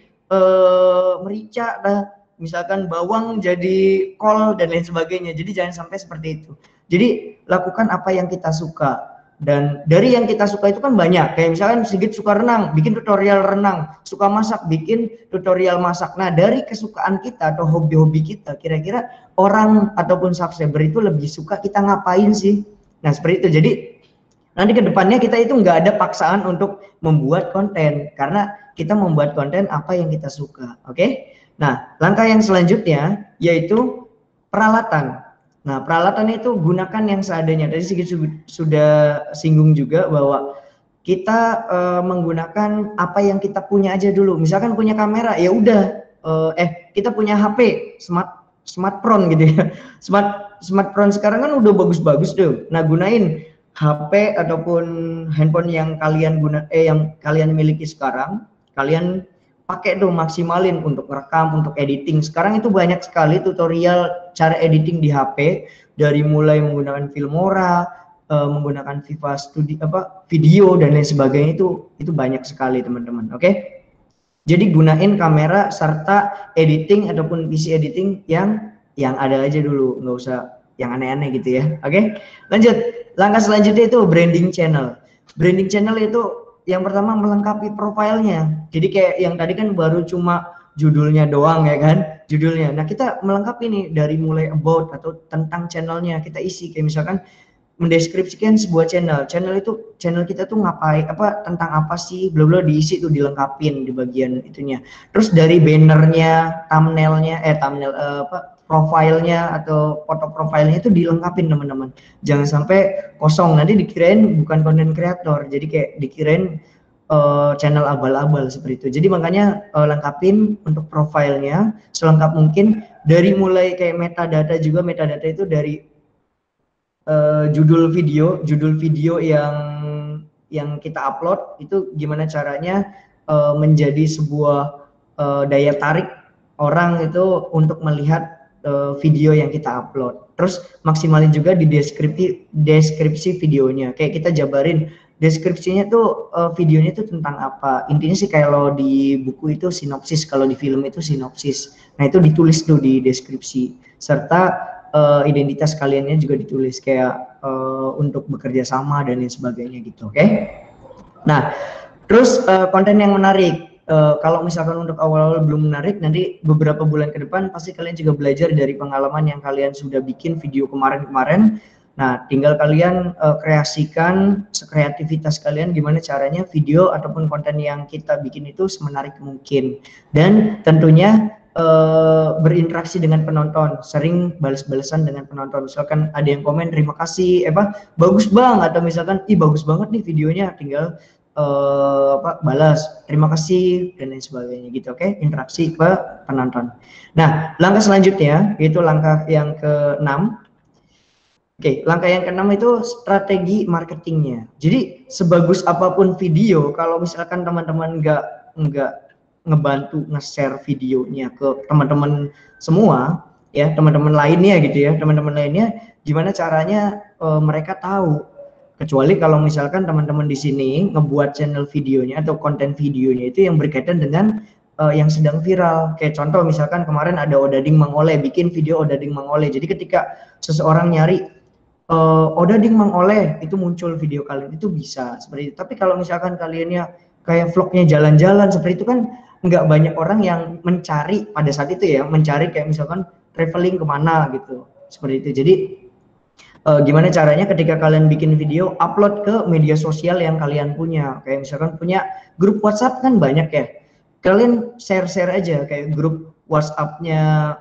Uh, merica dah, misalkan bawang jadi kol dan lain sebagainya. Jadi jangan sampai seperti itu. Jadi lakukan apa yang kita suka, dan dari yang kita suka itu kan banyak. Kayak misalkan Sigit suka renang, bikin tutorial renang, suka masak, bikin tutorial masak. Nah dari kesukaan kita atau hobi-hobi kita, kira-kira orang ataupun subscriber itu lebih suka kita ngapain sih? Nah seperti itu. Jadi nanti kedepannya kita itu nggak ada paksaan untuk membuat konten, karena kita membuat konten apa yang kita suka, oke? Okay? Nah, langkah yang selanjutnya yaitu peralatan. Nah, peralatan itu gunakan yang seadanya. Tadi Sigit sudah singgung juga bahwa kita uh, menggunakan apa yang kita punya aja dulu. Misalkan punya kamera, ya udah. Uh, eh, kita punya H P smart smartphone gitu ya. Smart smartphone sekarang kan udah bagus-bagus tuh. Nah, gunain H P ataupun handphone yang kalian guna, eh yang kalian miliki sekarang. Kalian pakai tuh, maksimalin untuk rekam, untuk editing. Sekarang itu banyak sekali tutorial cara editing di H P, dari mulai menggunakan Filmora, uh, menggunakan Viva Studio, apa video dan lain sebagainya. Itu itu banyak sekali teman-teman. Oke, okay? Jadi gunain kamera serta editing ataupun P C editing yang yang ada aja dulu, nggak usah yang aneh-aneh gitu ya. Oke, okay? Lanjut. Langkah selanjutnya itu branding channel. Branding channel itu yang pertama melengkapi profilnya. Jadi kayak yang tadi kan baru cuma judulnya doang ya kan, judulnya. Nah kita melengkapi nih dari mulai about atau tentang channelnya kita isi. Kayak misalkan mendeskripsikan sebuah channel. Channel itu, channel kita tuh ngapain, apa, tentang apa sih, bla bla, diisi tuh, dilengkapin di bagian itunya. Terus dari bannernya, thumbnailnya, eh thumbnail eh, apa, profilnya atau foto profilnya itu dilengkapin teman-teman. Jangan sampai kosong, nanti dikirain bukan konten kreator, jadi kayak dikirain uh, channel abal-abal seperti itu. Jadi makanya uh, lengkapin untuk profilnya selengkap mungkin, dari mulai kayak metadata juga. Metadata itu dari uh, judul video, judul video yang yang kita upload itu gimana caranya uh, menjadi sebuah uh, daya tarik orang itu untuk melihat video yang kita upload. Terus maksimalin juga di deskripsi deskripsi videonya. Kayak kita jabarin deskripsinya tuh, uh, videonya tuh tentang apa. Intinya sih kalau di buku itu sinopsis, kalau di film itu sinopsis. Nah itu ditulis tuh di deskripsi, serta uh, identitas kaliannya juga ditulis, kayak uh, untuk bekerja sama dan lain sebagainya gitu. Oke? Okay? Nah Terus uh, konten yang menarik. Uh, kalau misalkan untuk awal-awal belum menarik, nanti beberapa bulan ke depan pasti kalian juga belajar dari pengalaman yang kalian sudah bikin video kemarin-kemarin. Nah, tinggal kalian uh, kreasikan sekreativitas kalian gimana caranya video ataupun konten yang kita bikin itu semenarik mungkin. Dan tentunya uh, berinteraksi dengan penonton, sering balas-balasan dengan penonton. Misalkan ada yang komen terima kasih, apa bagus bang, atau misalkan ih bagus banget nih videonya, tinggal Uh, apa balas terima kasih dan lain sebagainya gitu. Oke, okay? Interaksi ke penonton. Nah, langkah selanjutnya yaitu langkah yang keenam. Oke, okay, langkah yang keenam itu strategi marketingnya. Jadi sebagus apapun video, kalau misalkan teman-teman nggak nggak ngebantu nge-share videonya ke teman-teman semua, ya teman-teman lainnya gitu ya, teman-teman lainnya, gimana caranya uh, mereka tahu. Kecuali kalau misalkan teman-teman di sini ngebuat channel videonya atau konten videonya itu yang berkaitan dengan uh, yang sedang viral. Kayak contoh misalkan kemarin ada Odading Mang Oleh bikin video Odading Mang Oleh. Jadi ketika seseorang nyari uh, Odading Mang Oleh itu muncul video kalian, itu bisa seperti itu. Tapi kalau misalkan kaliannya kayak vlognya jalan-jalan seperti itu kan nggak banyak orang yang mencari pada saat itu ya, mencari kayak misalkan traveling kemana gitu seperti itu. Jadi Uh, gimana caranya ketika kalian bikin video, upload ke media sosial yang kalian punya. Kayak misalkan punya grup WhatsApp kan banyak ya. Kalian share-share aja kayak grup WhatsApp-nya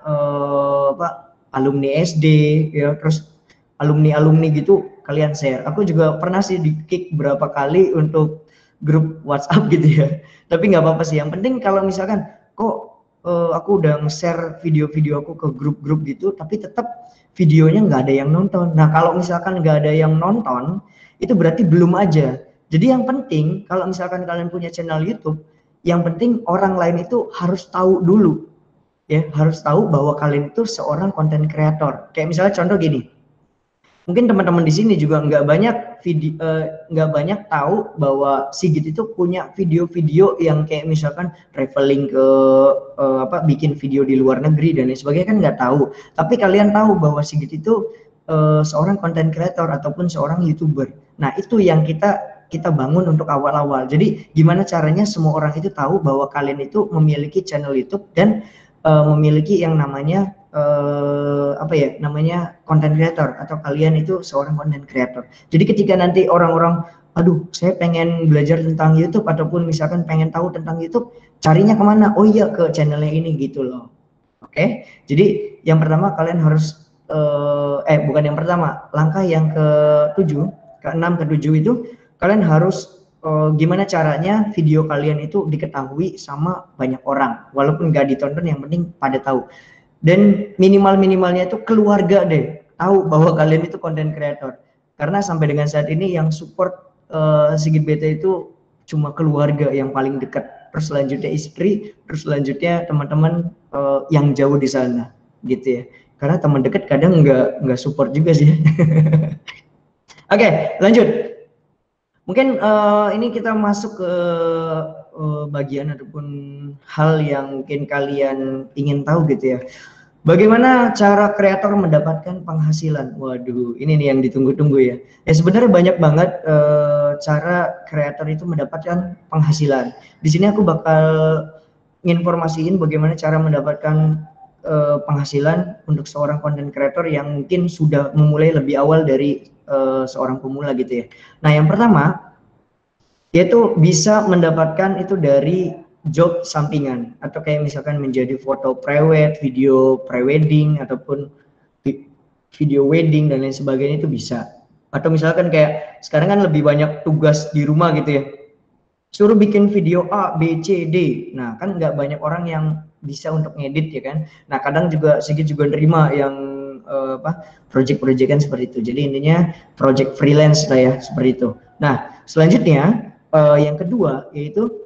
uh, apa alumni S D ya, terus alumni-alumni gitu kalian share. Aku juga pernah sih di-kick berapa kali untuk grup WhatsApp gitu ya. Tapi nggak apa-apa sih. Yang penting kalau misalkan kok uh, aku udah nge-share video-video aku ke grup-grup gitu, tapi tetap videonya nggak ada yang nonton. Nah, kalau misalkan nggak ada yang nonton, itu berarti belum aja. Jadi yang penting, kalau misalkan kalian punya channel YouTube, yang penting orang lain itu harus tahu dulu. Ya, harus tahu bahwa kalian itu seorang content creator. Kayak misalnya contoh gini, mungkin teman-teman di sini juga nggak banyak video, uh, nggak banyak tahu bahwa Sigit itu punya video-video yang kayak misalkan traveling ke uh, apa, bikin video di luar negeri dan lain sebagainya kan nggak tahu. Tapi kalian tahu bahwa Sigit itu uh, seorang content creator ataupun seorang YouTuber. Nah itu yang kita kita bangun untuk awal-awal. Jadi gimana caranya semua orang itu tahu bahwa kalian itu memiliki channel YouTube dan uh, memiliki yang namanya Uh, apa ya namanya content creator, atau kalian itu seorang content creator. Jadi ketika nanti orang-orang aduh saya pengen belajar tentang YouTube ataupun misalkan pengen tahu tentang YouTube, carinya kemana? Oh iya ke channelnya ini gitu loh. Oke, okay? Jadi yang pertama kalian harus uh, eh bukan yang pertama, langkah yang ke tujuh, ke enam, ke tujuh itu kalian harus uh, gimana caranya video kalian itu diketahui sama banyak orang, walaupun nggak ditonton yang penting pada tahu. Dan minimal-minimalnya itu keluarga deh tahu bahwa kalian itu content creator. Karena sampai dengan saat ini yang support uh, Sigit B T itu cuma keluarga yang paling dekat. Terus selanjutnya istri, terus selanjutnya teman-teman uh, yang jauh di sana, gitu ya. Karena teman dekat kadang nggak nggak support juga sih. Oke, okay, lanjut. Mungkin uh, ini kita masuk ke uh, bagian ataupun hal yang mungkin kalian ingin tahu gitu ya. Bagaimana cara kreator mendapatkan penghasilan? Waduh, ini nih yang ditunggu-tunggu ya. Ya sebenarnya banyak banget uh, cara kreator itu mendapatkan penghasilan. Di sini aku bakal nginformasiin bagaimana cara mendapatkan uh, penghasilan untuk seorang content creator yang mungkin sudah memulai lebih awal dari uh, seorang pemula gitu ya. Nah, yang pertama yaitu bisa mendapatkan itu dari job sampingan, atau kayak misalkan menjadi foto prewed, video prewedding ataupun video wedding dan lain sebagainya itu bisa. Atau misalkan kayak sekarang kan lebih banyak tugas di rumah gitu ya, suruh bikin video A, B, C, D. Nah kan nggak banyak orang yang bisa untuk ngedit ya kan. Nah kadang juga Sigit juga nerima yang uh, apa project-projectan seperti itu. Jadi intinya project freelance lah ya seperti itu. Nah selanjutnya uh, yang kedua yaitu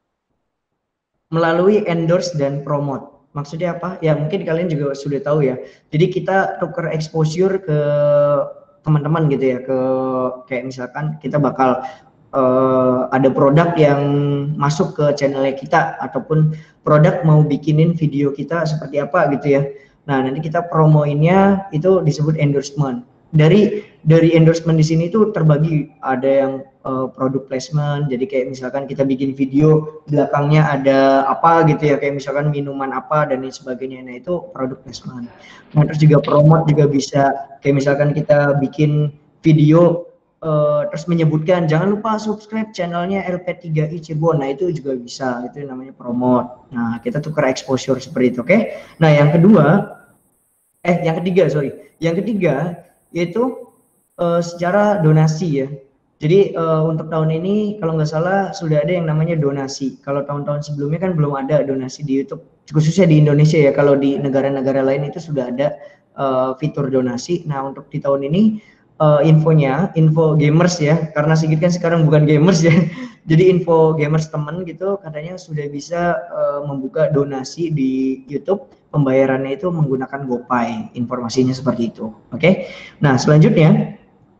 melalui endorse dan promote. Maksudnya apa? Ya mungkin kalian juga sudah tahu ya. Jadi kita tuker exposure ke teman-teman gitu ya, ke kayak misalkan kita bakal uh, ada produk yang masuk ke channelnya kita, ataupun produk mau bikinin video kita seperti apa gitu ya. Nah nanti kita promoinnya itu disebut endorsement. Dari dari endorsement di sini tuh terbagi, ada yang uh, product placement, jadi kayak misalkan kita bikin video belakangnya ada apa gitu ya, kayak misalkan minuman apa dan lain sebagainya. Nah itu product placement. Nah terus juga promote juga bisa, kayak misalkan kita bikin video uh, terus menyebutkan jangan lupa subscribe channelnya L P tiga I Cirebon. Nah itu juga bisa, itu namanya promote. Nah kita tukar exposure seperti itu, oke? Okay? Nah yang kedua, eh yang ketiga sorry, yang ketiga yaitu Uh, secara donasi ya. Jadi uh, untuk tahun ini kalau nggak salah sudah ada yang namanya donasi. Kalau tahun-tahun sebelumnya kan belum ada donasi di YouTube, khususnya di Indonesia ya. Kalau di negara-negara lain itu sudah ada uh, fitur donasi. Nah untuk di tahun ini uh, infonya, info gamers ya, karena Sigit kan sekarang bukan gamers ya. Jadi info gamers temen gitu katanya sudah bisa uh, membuka donasi di YouTube. Pembayarannya itu menggunakan GoPay. Informasinya seperti itu. Oke. Okay? Nah selanjutnya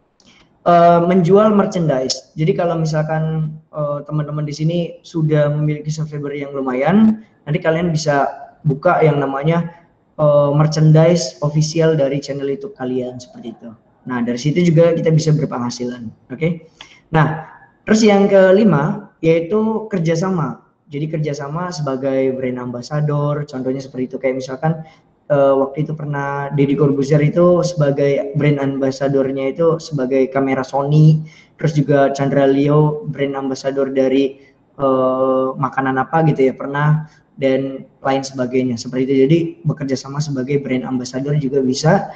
Uh, menjual merchandise. Jadi kalau misalkan uh, teman-teman di sini sudah memiliki subscriber yang lumayan, nanti kalian bisa buka yang namanya uh, merchandise official dari channel YouTube kalian seperti itu. Nah dari situ juga kita bisa berpenghasilan. Oke. Okay? Nah terus yang kelima yaitu kerjasama. Jadi kerjasama sebagai brand ambassador. Contohnya seperti itu, kayak misalkan Uh, waktu itu pernah Deddy Corbuzier itu sebagai brand ambassadornya itu sebagai kamera Sony, terus juga Chandra Leo brand ambassador dari uh, makanan apa gitu ya pernah, dan lain sebagainya seperti itu. Jadi bekerja sama sebagai brand ambassador juga bisa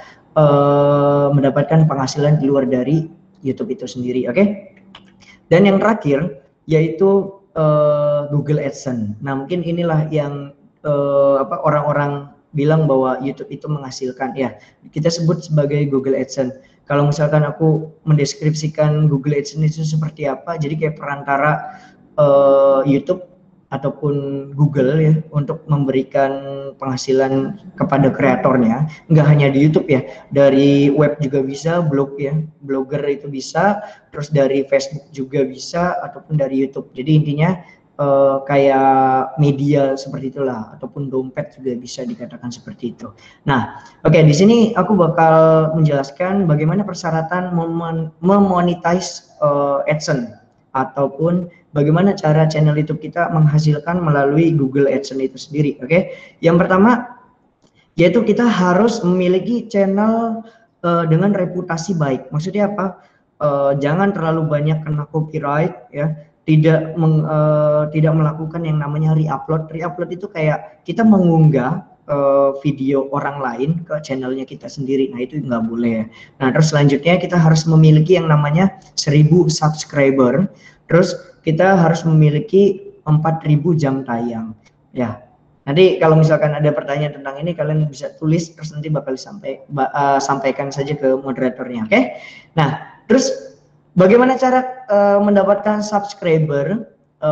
uh, mendapatkan penghasilan di luar dari YouTube itu sendiri, oke? Okay? Dan yang terakhir yaitu uh, Google AdSense. Nah mungkin inilah yang uh, apa orang-orang bilang bahwa YouTube itu menghasilkan, ya kita sebut sebagai Google AdSense. Kalau misalkan aku mendeskripsikan Google AdSense itu seperti apa, jadi kayak perantara uh, YouTube ataupun Google ya untuk memberikan penghasilan kepada kreatornya. Nggak hanya di YouTube ya, dari web juga bisa, blog ya, blogger itu bisa, terus dari Facebook juga bisa, ataupun dari YouTube. Jadi intinya Uh, kayak media seperti itulah, ataupun dompet juga bisa dikatakan seperti itu. Nah, oke okay, di sini aku bakal menjelaskan bagaimana persyaratan memonetize uh, AdSense ataupun bagaimana cara channel YouTube kita menghasilkan melalui Google AdSense itu sendiri. Oke, okay? Yang pertama yaitu kita harus memiliki channel uh, dengan reputasi baik. Maksudnya apa? Uh, jangan terlalu banyak kena copyright ya. Tidak meng, uh, tidak melakukan yang namanya re-upload. Re-upload itu kayak kita mengunggah uh, video orang lain ke channelnya kita sendiri. Nah itu nggak boleh ya. Nah terus selanjutnya kita harus memiliki yang namanya seribu subscriber. Terus kita harus memiliki empat ribu jam tayang. Ya. Nanti kalau misalkan ada pertanyaan tentang ini kalian bisa tulis, terus nanti bakal sampai uh, sampaikan saja ke moderatornya. Oke. Okay? Nah terus bagaimana cara uh, mendapatkan subscriber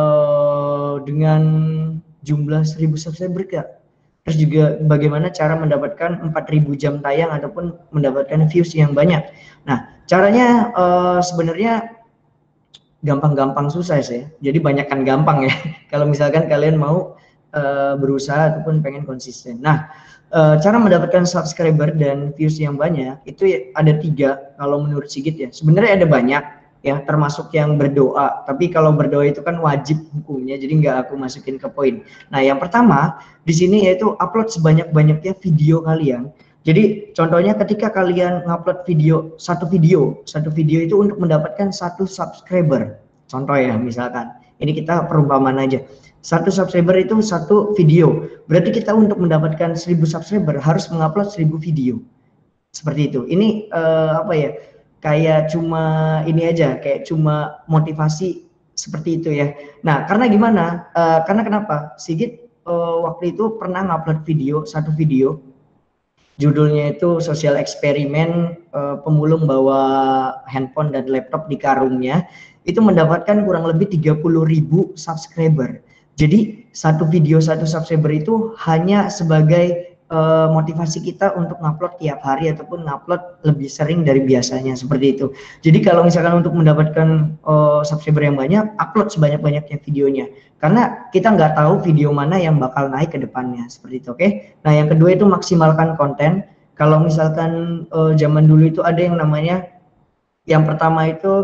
uh, dengan jumlah seribu subscriber Kak? Terus juga bagaimana cara mendapatkan empat ribu jam tayang ataupun mendapatkan views yang banyak. Nah, caranya uh, sebenarnya gampang-gampang susah sih. Jadi banyakkan gampang ya. Kalau misalkan kalian mau uh, berusaha ataupun pengen konsisten. Nah, uh, cara mendapatkan subscriber dan views yang banyak itu ada tiga kalau menurut Sigit ya. Sebenarnya ada banyak ya, termasuk yang berdoa, tapi kalau berdoa itu kan wajib hukumnya, jadi nggak aku masukin ke poin. Nah yang pertama di sini yaitu upload sebanyak-banyaknya video kalian. Jadi contohnya ketika kalian ngupload video, satu video satu video itu untuk mendapatkan satu subscriber. Contoh ya, misalkan ini kita perumpamaan aja, satu subscriber itu satu video, berarti kita untuk mendapatkan seribu subscriber harus mengupload seribu video seperti itu. Ini uh, apa ya, kayak cuma ini aja, kayak cuma motivasi seperti itu ya. Nah karena gimana, uh, karena kenapa Sigit uh, waktu itu pernah ngupload video, satu video judulnya itu sosial eksperimen uh, pemulung bawa handphone dan laptop di karungnya, itu mendapatkan kurang lebih tiga puluh ribu subscriber. Jadi satu video satu subscriber itu hanya sebagai Uh, motivasi kita untuk ngupload tiap hari ataupun ngupload lebih sering dari biasanya seperti itu. Jadi kalau misalkan untuk mendapatkan uh, subscriber yang banyak, upload sebanyak-banyaknya videonya. Karena kita nggak tahu video mana yang bakal naik ke depannya seperti itu. Oke. Okay? Nah yang kedua itu maksimalkan konten. Kalau misalkan uh, zaman dulu itu ada yang namanya Yang pertama itu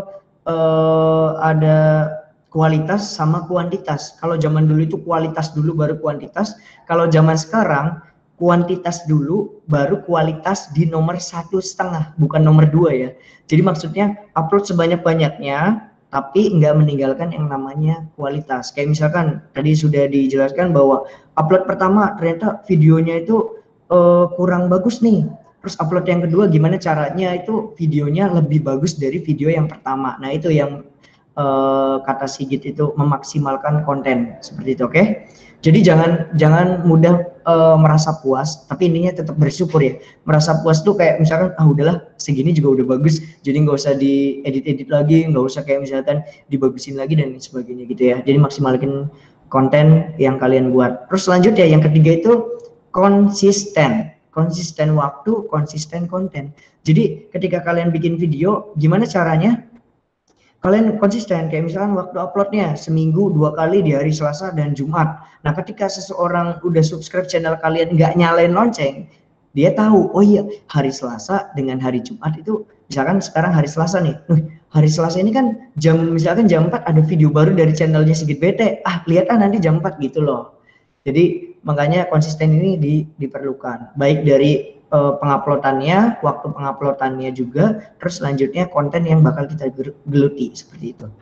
uh, ada kualitas sama kuantitas. Kalau zaman dulu itu kualitas dulu baru kuantitas. Kalau zaman sekarang kuantitas dulu baru kualitas di nomor satu setengah, bukan nomor dua ya. Jadi maksudnya upload sebanyak-banyaknya, tapi nggak meninggalkan yang namanya kualitas. Kayak misalkan tadi sudah dijelaskan bahwa upload pertama ternyata videonya itu uh, kurang bagus nih. Terus upload yang kedua gimana caranya itu videonya lebih bagus dari video yang pertama. Nah itu yang uh, kata Sigit itu memaksimalkan konten seperti itu, oke? Okay? Jadi jangan jangan mudah uh, merasa puas, tapi intinya tetap bersyukur ya. Merasa puas tuh kayak misalkan ah udahlah segini juga udah bagus, jadi nggak usah diedit-edit lagi, nggak usah kayak misalkan dibagusin lagi dan sebagainya gitu ya. Jadi maksimalkan konten yang kalian buat. Terus selanjutnya yang ketiga itu konsisten. Konsisten waktu, konsisten konten. Jadi ketika kalian bikin video, gimana caranya? Kalian konsisten, kayak misalkan waktu uploadnya seminggu dua kali di hari Selasa dan Jumat. Nah ketika seseorang udah subscribe channel kalian nggak nyalain lonceng, dia tahu, oh iya hari Selasa dengan hari Jumat itu, misalkan sekarang hari Selasa nih, hari Selasa ini kan jam misalkan jam empat ada video baru dari channelnya Sigit B T, ah lihat ah nanti jam empat gitu loh. Jadi makanya konsisten ini di, diperlukan, baik dari uh, penguploadannya, waktu penguploadannya juga, terus selanjutnya konten yang bakal kita geluti seperti itu.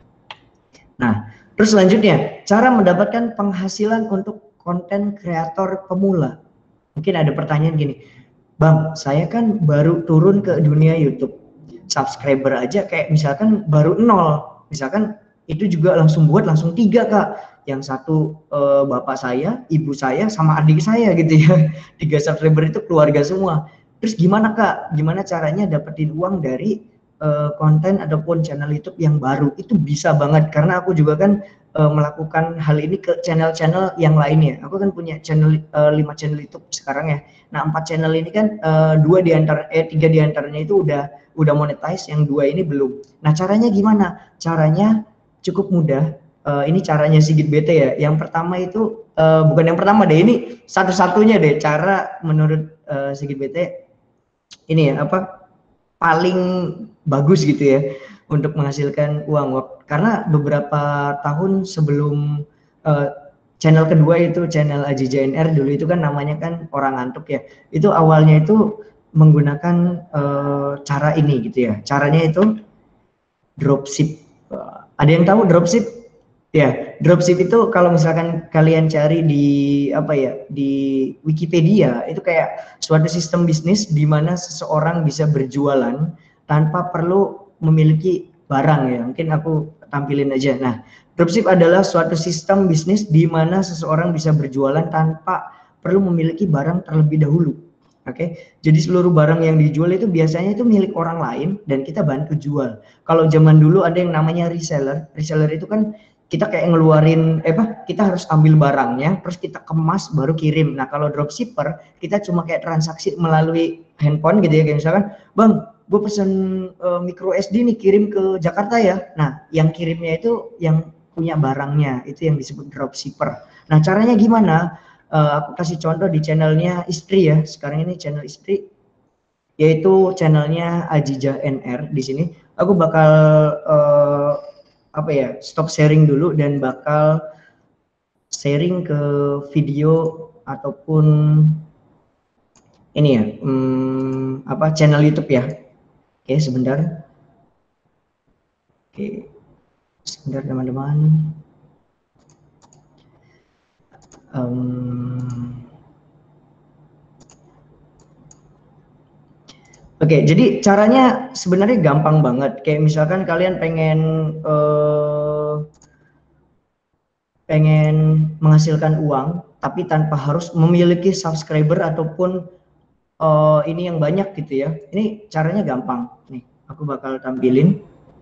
Nah, terus selanjutnya cara mendapatkan penghasilan untuk konten kreator pemula. Mungkin ada pertanyaan gini, Bang, saya kan baru turun ke dunia YouTube, subscriber aja kayak misalkan baru nol, misalkan itu juga langsung buat langsung tiga kak. Yang satu uh, bapak saya, ibu saya, sama adik saya gitu ya. Tiga subscriber itu keluarga semua. Terus gimana kak? Gimana caranya dapetin uang dari uh, konten ataupun channel YouTube yang baru? Itu bisa banget karena aku juga kan uh, melakukan hal ini ke channel-channel yang lainnya. Aku kan punya channel uh, lima channel YouTube sekarang ya. Nah empat channel ini kan uh, dua diantar eh tiga diantaranya itu udah udah monetize, yang dua ini belum. Nah caranya gimana? Caranya cukup mudah. Uh, ini caranya Sigit B T ya. Yang pertama itu uh, bukan yang pertama deh, ini satu-satunya deh cara menurut uh, Sigit B T ini ya apa paling bagus gitu ya untuk menghasilkan uang. Karena beberapa tahun sebelum uh, channel kedua itu channel Aji J N R dulu itu kan namanya kan Orang Ngantuk ya. Itu awalnya itu menggunakan uh, cara ini gitu ya. Caranya itu dropship. Uh, ada yang tahu dropship? Ya, dropship itu kalau misalkan kalian cari di apa ya di Wikipedia itu kayak suatu sistem bisnis di mana seseorang bisa berjualan tanpa perlu memiliki barang ya. Mungkin aku tampilin aja. Nah, dropship adalah suatu sistem bisnis di mana seseorang bisa berjualan tanpa perlu memiliki barang terlebih dahulu. Oke, okay? Jadi seluruh barang yang dijual itu biasanya itu milik orang lain dan kita bantu jual. Kalau zaman dulu ada yang namanya reseller. Reseller itu kan kita kayak ngeluarin, eh apa, kita harus ambil barangnya, terus kita kemas baru kirim. Nah kalau dropshipper, kita cuma kayak transaksi melalui handphone gitu ya, kayak misalkan, bang, gue pesen uh, micro S D nih kirim ke Jakarta ya. Nah yang kirimnya itu yang punya barangnya, itu yang disebut dropshipper. Nah caranya gimana? Uh, aku kasih contoh di channelnya istri ya. Sekarang ini channel istri, yaitu channelnya Aji J N R. Di sini aku bakal uh, apa ya stop sharing dulu dan bakal sharing ke video ataupun ini ya hmm, apa channel YouTube ya. Oke sebentar. Oke sebentar teman-teman. Um, Oke, okay, jadi caranya sebenarnya gampang banget. Kayak misalkan kalian pengen uh, pengen menghasilkan uang, tapi tanpa harus memiliki subscriber ataupun uh, ini yang banyak gitu ya. Ini caranya gampang. Nih, aku bakal tampilin.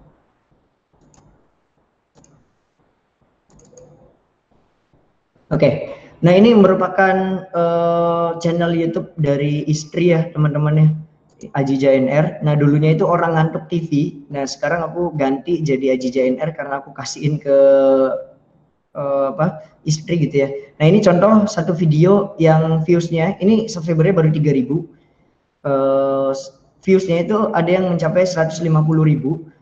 Oke, okay. Nah ini merupakan uh, channel YouTube dari istri ya teman-teman ya. Aji J N R. Nah dulunya itu Orang Ngantuk T V. Nah sekarang aku ganti jadi Aji J N R karena aku kasihin ke uh, apa istri gitu ya. Nah ini contoh satu video yang viewsnya ini subscribernya baru tiga ribu. Uh, viewsnya itu ada yang mencapai seratus lima puluh ribu.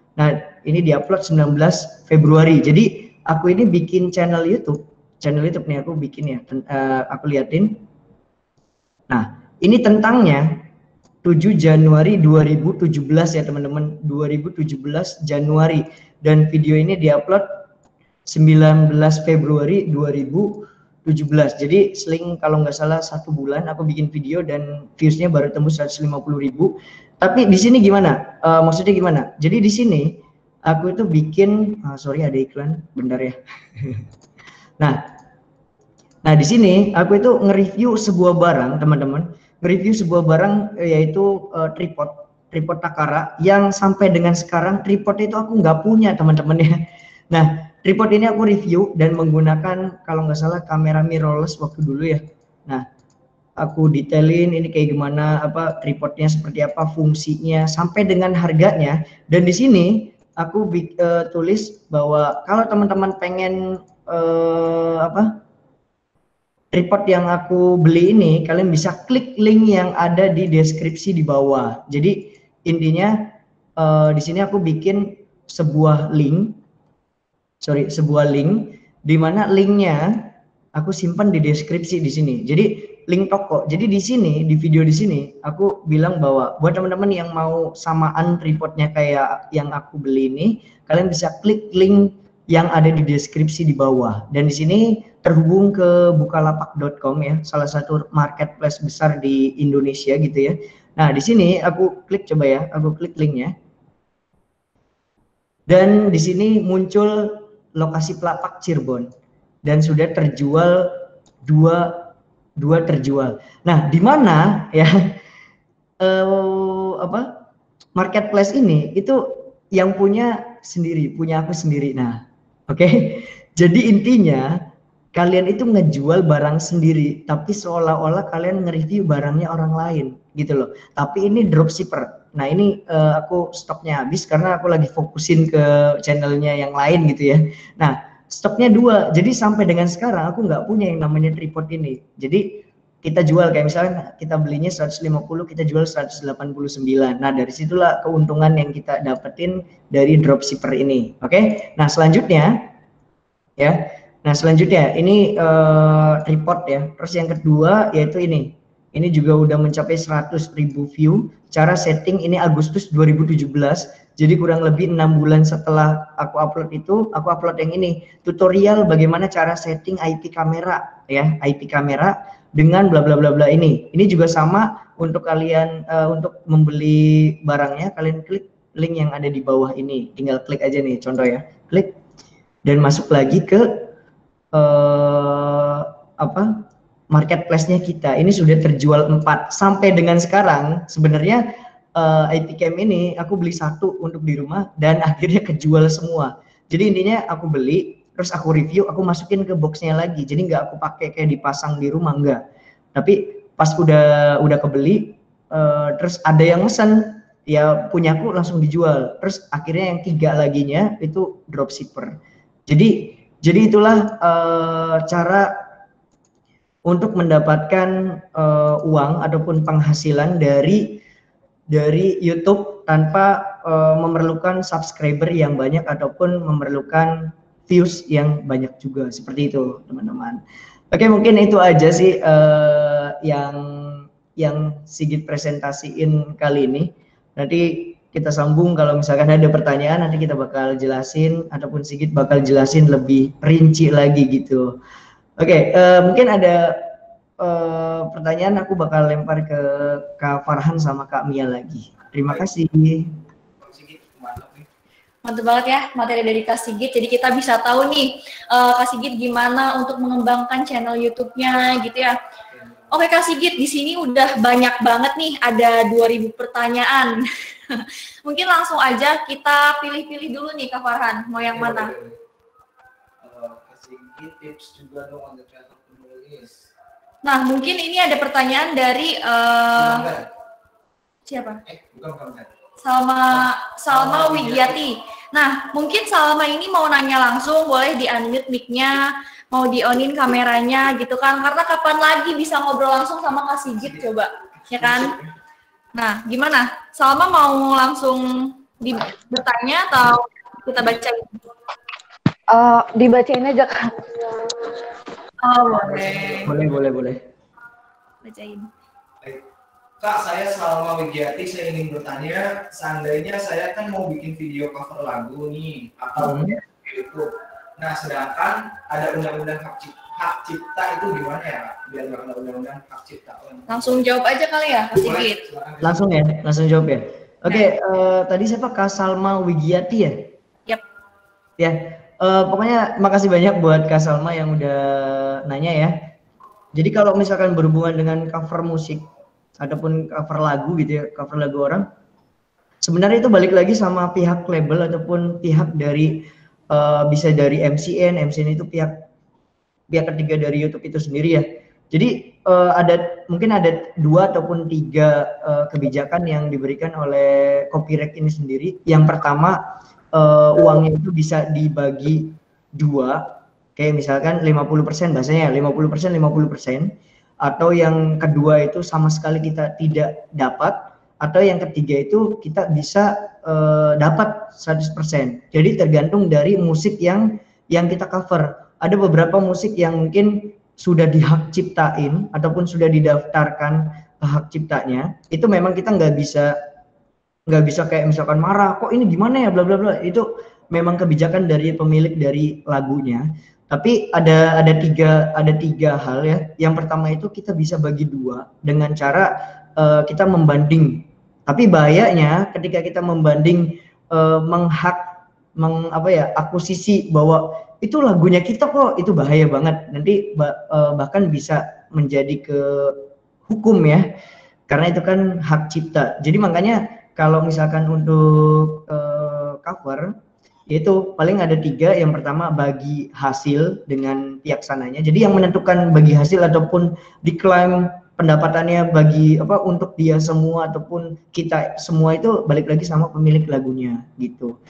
Nah, ini diupload sembilan belas Februari. Jadi aku ini bikin channel YouTube, channel YouTube nih aku bikin ya, uh, aku liatin. Nah, ini tentangnya tujuh Januari dua ribu tujuh belas ya teman-teman, dua ribu tujuh belas Januari, dan video ini diupload sembilan belas Februari dua ribu tujuh belas. Jadi seling kalau nggak salah satu bulan aku bikin video dan viewsnya baru tembus seratus lima puluh ribu. Tapi di sini gimana? Uh, maksudnya gimana? Jadi di sini aku itu bikin, uh, sorry ada iklan, bentar ya. nah, nah di sini aku itu nge-review sebuah barang teman-teman, nge-review sebuah barang yaitu uh, tripod, tripod Takara yang sampai dengan sekarang tripod itu aku nggak punya teman-teman ya. Nah, tripod ini aku review dan menggunakan kalau nggak salah kamera mirrorless waktu dulu ya. Nah, aku detailin ini kayak gimana, apa tripodnya seperti apa, fungsinya sampai dengan harganya. Dan di sini aku uh, tulis bahwa kalau teman-teman pengen uh, apa tripod yang aku beli ini, kalian bisa klik link yang ada di deskripsi di bawah. Jadi intinya uh, di sini aku bikin sebuah link, sorry sebuah link, di mana linknya aku simpan di deskripsi di sini. Jadi link toko. Jadi di sini, di video di sini, aku bilang bahwa buat teman-teman yang mau samaan tripodnya kayak yang aku beli ini, kalian bisa klik link yang ada di deskripsi di bawah. Dan di sini terhubung ke bukalapak dot com ya, salah satu marketplace besar di Indonesia gitu ya. Nah di sini aku klik coba ya, aku klik linknya. Dan di sini muncul lokasi Pelapak Cirebon dan sudah terjual dua dua terjual. Nah, di mana ya uh, apa marketplace ini itu yang punya sendiri, punya aku sendiri. Nah, oke. Okay? Jadi intinya kalian itu ngejual barang sendiri, tapi seolah-olah kalian nge-review barangnya orang lain gitu loh. Tapi ini dropshipper. Nah, ini uh, aku stoknya habis karena aku lagi fokusin ke channelnya yang lain gitu ya. Nah, stoknya dua, jadi sampai dengan sekarang aku nggak punya yang namanya tripod ini. Jadi kita jual kayak misalnya kita belinya seratus lima puluh, kita jual seratus delapan puluh sembilan. Nah dari situlah keuntungan yang kita dapetin dari dropshipper ini. Oke, okay? Nah selanjutnya ya, nah selanjutnya ini uh, tripod ya. Terus yang kedua yaitu ini, ini juga udah mencapai seratus ribu view. Cara setting ini Agustus dua ribu tujuh belas. Jadi kurang lebih enam bulan setelah aku upload itu, aku upload yang ini, tutorial bagaimana cara setting I P kamera ya, I P kamera dengan bla bla bla bla ini. Ini juga sama untuk kalian uh, untuk membeli barangnya, kalian klik link yang ada di bawah ini. Tinggal klik aja nih, contoh ya, klik dan masuk lagi ke uh, apa marketplace-nya kita. Ini sudah terjual empat sampai dengan sekarang. Sebenarnya Uh, I P cam ini aku beli satu untuk di rumah dan akhirnya kejual semua. Jadi intinya aku beli, terus aku review, aku masukin ke boxnya lagi. Jadi nggak aku pakai kayak dipasang di rumah, enggak. Tapi pas udah udah kebeli, uh, terus ada yang mesen, ya punyaku langsung dijual. Terus akhirnya yang tiga laginya itu dropshipper. Jadi jadi itulah uh, cara untuk mendapatkan uh, uang ataupun penghasilan dari dari YouTube tanpa uh, memerlukan subscriber yang banyak ataupun memerlukan views yang banyak juga, seperti itu teman-teman. Oke, mungkin itu aja sih uh, yang yang Sigit presentasiin kali ini. Nanti kita sambung kalau misalkan ada pertanyaan, nanti kita bakal jelasin ataupun Sigit bakal jelasin lebih rinci lagi gitu. Oke, uh, mungkin ada Uh, pertanyaan aku bakal lempar ke Kak Farhan sama Kak Mia lagi. Terima kasih. Mantap banget ya materi dari Kak Sigit. Jadi kita bisa tahu nih uh, Kak Sigit gimana untuk mengembangkan channel YouTube-nya gitu ya. Oke Kak Sigit, di sini udah banyak banget nih, ada dua ribu pertanyaan. Mungkin langsung aja kita pilih-pilih dulu nih Kak Farhan, mau yang mana? Uh, Kak Sigit tips juga dong untuk channel penulis. Nah, mungkin ini ada pertanyaan dari uh, siapa? Eh, bukan, bukan, bukan. Salma Salma Widiati. Nah, mungkin Salma ini mau nanya langsung, boleh di-unmute mic-nya, mau di-onin kameranya gitu kan. Karena kapan lagi bisa ngobrol langsung sama Kak Sigit coba, ya kan? Nah, gimana? Salma mau langsung Di, bertanya atau kita bacain? Uh, dibacain aja Kak. Oh, boleh. Boleh, boleh, boleh. Bacain. Baik. Kak, saya Salma Wigiati, saya ingin bertanya, seandainya saya kan mau bikin video cover lagu nih, atau Hmm. YouTube. Nah, sedangkan ada undang-undang hak cipta, hak cipta itu gimana ya, Kak? Biar nggak kena undang-undang hak cipta. Langsung jawab aja kali ya, Kak Boleh, Sigit. silakan. Langsung ya, langsung jawab ya. Oke, eh, tadi siapa? Kak Salma Wigiati ya? Yap. Ya, eh, pokoknya makasih banyak buat Kak Salma yang udah nanya ya. Jadi kalau misalkan berhubungan dengan cover musik ataupun cover lagu gitu ya, cover lagu orang, sebenarnya itu balik lagi sama pihak label ataupun pihak dari uh, bisa dari M C N, M C N itu pihak pihak ketiga dari YouTube itu sendiri ya. Jadi uh, ada mungkin ada dua ataupun tiga uh, kebijakan yang diberikan oleh copyright ini sendiri. Yang pertama uh, uangnya itu bisa dibagi dua, kayak misalkan lima puluh persen bahasanya lima puluh persen lima puluh persen, atau yang kedua itu sama sekali kita tidak dapat, atau yang ketiga itu kita bisa uh, dapat seratus persen. Jadi tergantung dari musik yang yang kita cover. Ada beberapa musik yang mungkin sudah dihak ciptain ataupun sudah didaftarkan hak ciptanya, itu memang kita nggak bisa nggak bisa kayak misalkan marah, kok ini gimana ya bla bla bla. Itu memang kebijakan dari pemilik dari lagunya. Tapi ada ada tiga ada tiga hal ya. Yang pertama itu kita bisa bagi dua dengan cara uh, kita membanding. Tapi bahayanya ketika kita membanding uh, menghak meng apa ya akuisisi bahwa itu lagunya kita kok, itu bahaya banget. Nanti bah, uh, bahkan bisa menjadi ke hukum ya. Karena itu kan hak cipta. Jadi makanya kalau misalkan untuk uh, cover yaitu paling ada tiga. Yang pertama bagi hasil dengan pihak sananya. Jadi yang menentukan bagi hasil ataupun diklaim pendapatannya bagi apa untuk dia semua ataupun kita semua itu balik lagi sama pemilik lagunya gitu.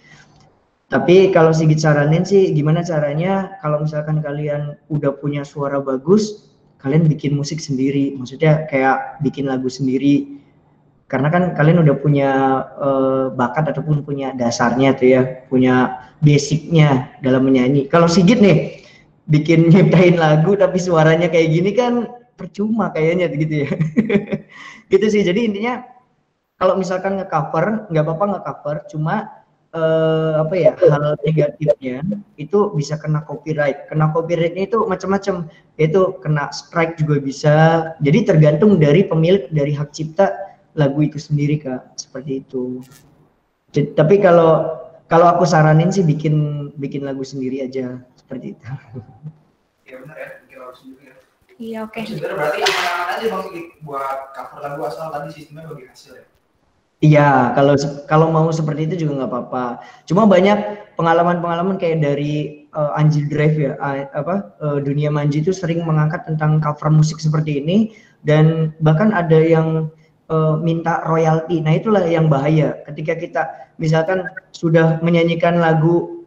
Tapi kalau Sigit saranin sih gimana caranya kalau misalkan kalian udah punya suara bagus, kalian bikin musik sendiri. Maksudnya kayak bikin lagu sendiri. Karena kan kalian udah punya uh, bakat ataupun punya dasarnya tuh ya, punya basicnya dalam menyanyi. Kalau Sigit nih bikin nyiptain lagu tapi suaranya kayak gini kan percuma kayaknya gitu ya. Gitu sih. Jadi intinya kalau misalkan nge-cover nggak apa-apa nge-cover, cuma uh, apa ya hal negatifnya itu bisa kena copyright. Kena copyrightnya itu macam-macam, yaitu kena strike juga bisa. Jadi tergantung dari pemilik dari hak cipta lagu itu sendiri Kak, seperti itu. Jadi, tapi kalau kalau aku saranin sih bikin bikin lagu sendiri aja seperti itu. Iya benar ya, bikin lagu sendiri ya. Iya, oke. Okay. Sebenarnya berarti aman-aman aja Bang Sigit buat cover lagu asal tadi sistemnya bagi hasil ya. Iya, kalau kalau mau seperti itu juga nggak apa-apa. Cuma banyak pengalaman-pengalaman kayak dari uh, Anji Drive ya, uh, apa uh, Dunia Manji itu sering mengangkat tentang cover musik seperti ini, dan bahkan ada yang uh, minta royalti. Nah itulah yang bahaya. Ketika kita misalkan sudah menyanyikan lagu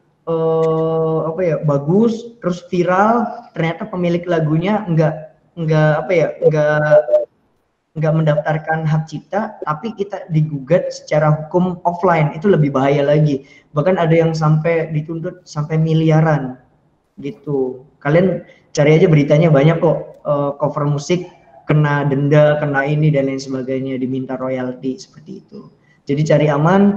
uh, apa ya bagus, terus viral, ternyata pemilik lagunya nggak nggak apa ya nggak nggak mendaftarkan hak cipta, tapi kita digugat secara hukum offline, itu lebih bahaya lagi. Bahkan ada yang sampai dituntut sampai miliaran gitu. Kalian cari aja beritanya, banyak kok uh, cover musik kena denda, kena ini dan lain sebagainya, diminta royalti seperti itu. Jadi cari aman,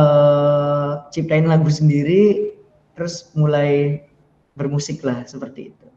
uh, ciptain lagu sendiri, terus mulai bermusik lah seperti itu.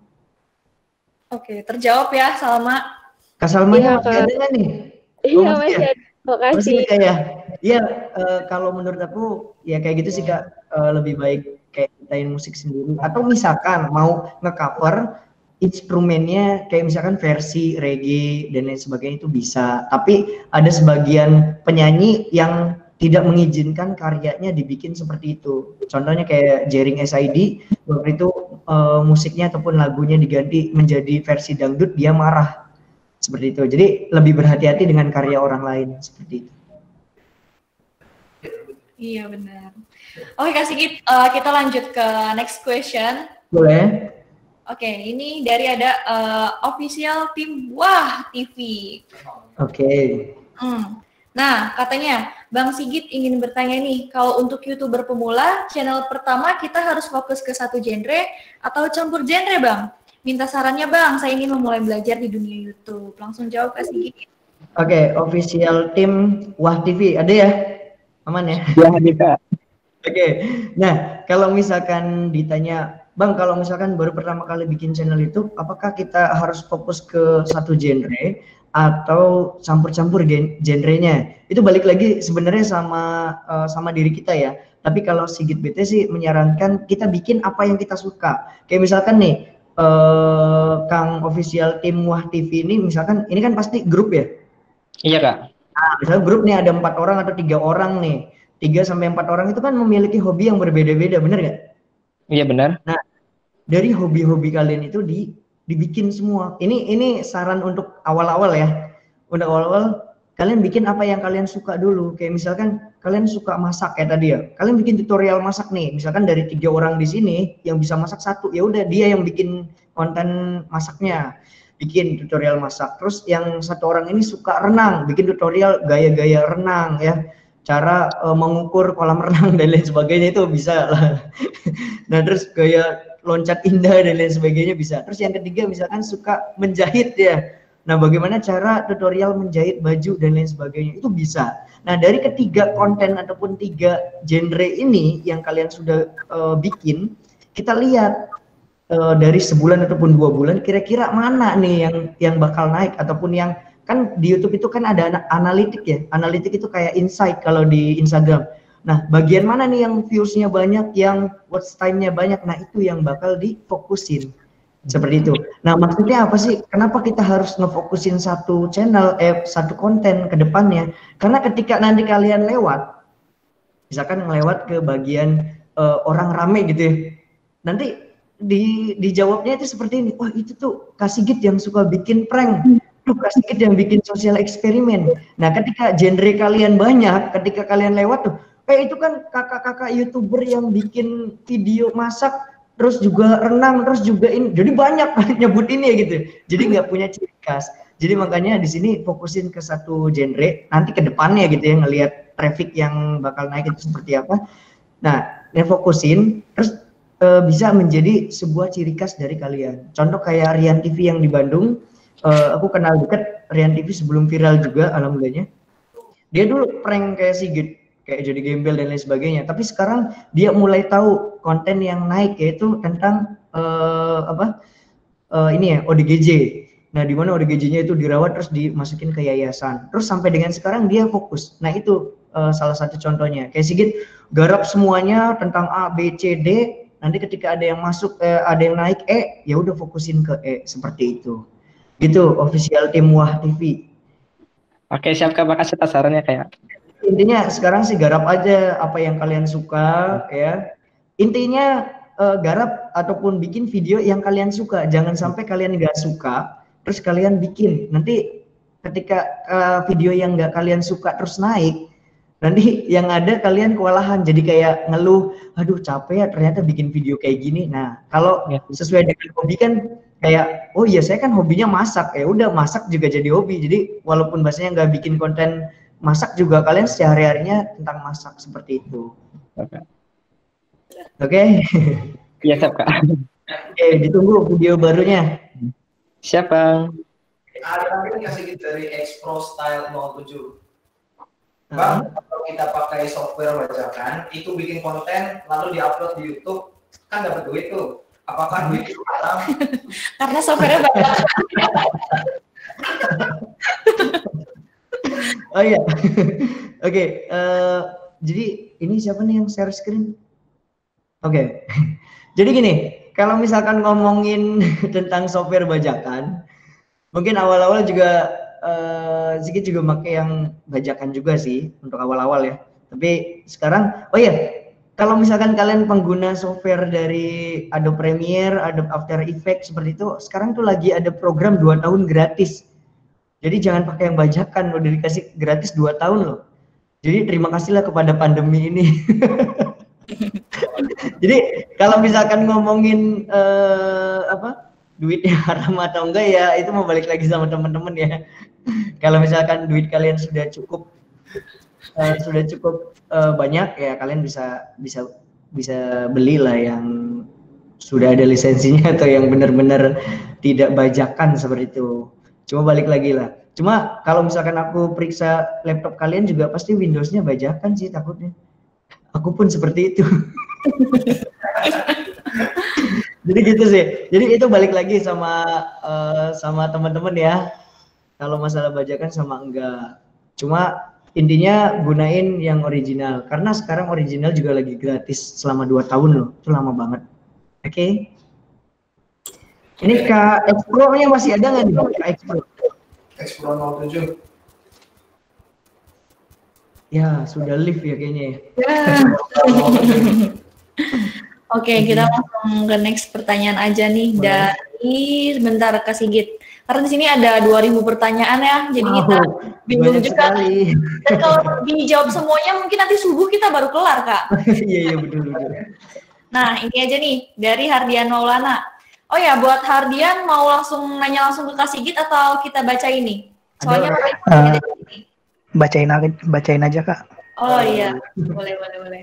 Oke, terjawab ya Salma. Kak Salmanya Iya, masih ada nggak nih? Iya, Oh, masih masih ya? ada. Makasih. Masih ada ya? Iya, uh, kalau menurut aku ya kayak gitu sih Kak, uh, lebih baik kayak ciptain musik sendiri. Atau misalkan mau nge-cover instrumennya kayak misalkan versi reggae dan lain sebagainya itu bisa. Tapi ada sebagian penyanyi yang tidak mengizinkan karyanya dibikin seperti itu. Contohnya kayak Jering S I D, waktu itu uh, musiknya ataupun lagunya diganti menjadi versi dangdut, dia marah. Seperti itu. Jadi lebih berhati-hati dengan karya orang lain seperti itu. Iya benar. Oke Kak Sigit, uh, kita lanjut ke next question. Boleh. Oke, ini dari ada uh, official tim Wah T V. Oke. Hmm. Nah, katanya Bang Sigit ingin bertanya nih, kalau untuk YouTuber pemula, channel pertama kita harus fokus ke satu genre atau campur genre, Bang? Minta sarannya, Bang. Saya ingin memulai belajar di dunia YouTube. Langsung jawab, Kak Sigit. Oke, okay, official tim Wah T V ada ya? Aman ya? Ya, ada Kak. Oke, okay. Nah kalau misalkan ditanya, Bang, kalau misalkan baru pertama kali bikin channel itu, apakah kita harus fokus ke satu genre atau campur-campur genrenya? Itu balik lagi sebenarnya sama uh, sama diri kita ya. Tapi kalau Sigit B T sih menyarankan kita bikin apa yang kita suka. Kayak misalkan nih, uh, Kang official tim Wah T V ini, misalkan ini kan pasti grup ya? Iya Kak. Nah, misalnya grup nih ada empat orang atau tiga orang nih. tiga sampai empat orang itu kan memiliki hobi yang berbeda-beda, bener nggak? Iya benar. Nah, dari hobi-hobi kalian itu di, dibikin semua. Ini ini saran untuk awal-awal ya. Untuk awal-awal kalian bikin apa yang kalian suka dulu. Kayak misalkan kalian suka masak kayak tadi ya. Kalian bikin tutorial masak nih. Misalkan dari tiga orang di sini yang bisa masak satu, ya udah dia yang bikin konten masaknya. Bikin tutorial masak. Terus yang satu orang ini suka renang, bikin tutorial gaya-gaya renang ya. Cara uh, mengukur kolam renang dan lain sebagainya itu bisa lah. Nah terus gaya loncat indah dan lain sebagainya bisa. Terus yang ketiga misalkan suka menjahit ya. Nah bagaimana cara tutorial menjahit baju dan lain sebagainya itu bisa. Nah dari ketiga konten ataupun tiga genre ini yang kalian sudah uh, bikin, kita lihat uh, dari sebulan ataupun dua bulan kira-kira mana nih yang yang bakal naik ataupun yang kan di YouTube itu kan ada analitik ya, analitik itu kayak insight kalau di Instagram. Nah, bagian mana nih yang views-nya banyak, yang watch time-nya banyak, nah itu yang bakal difokusin. Seperti itu. Nah, maksudnya apa sih? Kenapa kita harus ngefokusin satu channel, eh, satu konten ke depannya? Karena ketika nanti kalian lewat, misalkan ngelewat ke bagian uh, orang rame gitu ya, nanti di dijawabnya itu seperti ini, wah itu tuh Kak Sigit yang suka bikin prank, tuh Kak Sigit yang bikin sosial eksperimen. Nah ketika genre kalian banyak, ketika kalian lewat tuh, eh itu kan kakak-kakak YouTuber yang bikin video masak, terus juga renang, terus juga ini, jadi banyak nyebut ini ya gitu. Jadi nggak punya ciri khas. Jadi makanya di sini fokusin ke satu genre, nanti ke depannya gitu ya, ngelihat traffic yang bakal naik itu seperti apa. Nah, yang fokusin, terus e, bisa menjadi sebuah ciri khas dari kalian. Contoh kayak Rian T V yang di Bandung. Uh, aku kenal dekat Rian T V sebelum viral juga, alhamdulillahnya. Dia dulu prank kayak Sigit, kayak jadi gembel dan lain sebagainya. Tapi sekarang dia mulai tahu konten yang naik yaitu tentang uh, apa? Uh, ini ya, O D G J. Nah, di mana O D G J-nya itu dirawat terus dimasukin ke yayasan. Terus sampai dengan sekarang dia fokus. Nah, itu uh, salah satu contohnya. Kayak Sigit garap semuanya tentang A, B, C, D. Nanti ketika ada yang masuk, eh, ada yang naik E, ya udah fokusin ke E, seperti itu. Gitu official tim Wah T V. Oke, siap Kak, makasih atas sarannya kayak. Intinya sekarang sih garap aja apa yang kalian suka ya. Intinya uh, garap ataupun bikin video yang kalian suka. Jangan sampai kalian nggak suka terus kalian bikin. Nanti ketika uh, video yang nggak kalian suka terus naik, nanti yang ada kalian kewalahan, jadi kayak ngeluh, aduh capek ya ternyata bikin video kayak gini. Nah kalau sesuai dengan hobi kan kayak, oh iya saya kan hobinya masak, ya udah masak juga jadi hobi. Jadi walaupun bahasanya nggak bikin konten masak juga kalian sehari-harinya tentang masak seperti itu. Oke. Okay. Iya siap Kak. Oke, okay, ditunggu video barunya. Siap Bang. Ada lagi nggak sedikit dari X-Pro Style nol tujuh? Bang, kalau kita pakai software bajakan, itu bikin konten lalu diupload di YouTube, kan dapat duit tuh. Apakah duit itu haram? Karena software banyak. Oh iya, oke. Okay, uh, jadi ini siapa nih yang share screen? Oke, okay. Jadi gini, kalau misalkan ngomongin tentang software bajakan, mungkin awal-awal juga uh, Sigit juga pakai yang bajakan juga sih untuk awal-awal ya. Tapi sekarang, oh iya. Kalau misalkan kalian pengguna software dari Adobe Premiere, Adobe After Effects seperti itu, sekarang tuh lagi ada program dua tahun gratis. Jadi jangan pakai yang bajakan, udah dikasih gratis dua tahun loh. Jadi terima kasihlah kepada pandemi ini. Jadi kalau misalkan ngomongin uh, apa duitnya haram atau enggak ya itu mau balik lagi sama teman-teman ya. Kalau misalkan duit kalian sudah cukup uh, sudah cukup uh, banyak ya, kalian bisa bisa bisa belilah yang sudah ada lisensinya atau yang benar-benar tidak bajakan seperti itu. Cuma balik lagi lah. Cuma kalau misalkan aku periksa laptop kalian juga pasti Windows-nya bajakan sih takutnya. Aku pun seperti itu. Jadi gitu sih. Jadi itu balik lagi sama uh, sama teman-teman ya. Kalau masalah bajakan sama enggak. Cuma intinya gunain yang original. Karena sekarang original juga lagi gratis selama dua tahun loh. Itu lama banget. Oke. Okay. Ini Kak X Pro-nya masih ada nggak nih? Kak X Pro. X Pro nol tujuh. Ya, sudah live ya kayaknya ya. Oke, kita langsung ke next pertanyaan aja nih. Boleh. Dari sebentar Kak Sigit. Karena di sini ada dua ribu pertanyaan ya, jadi wow, kita bingung juga. Sekali. Dan kalau dijawab semuanya mungkin nanti subuh kita baru kelar, Kak. Iya, iya betul betul. Nah, ini aja nih dari Hardian Maulana. Oh ya, buat Hardian mau langsung nanya langsung ke Kak Sigit atau kita baca ini? Soalnya uh, bacain aja, bacain aja Kak. Oh iya, boleh boleh boleh.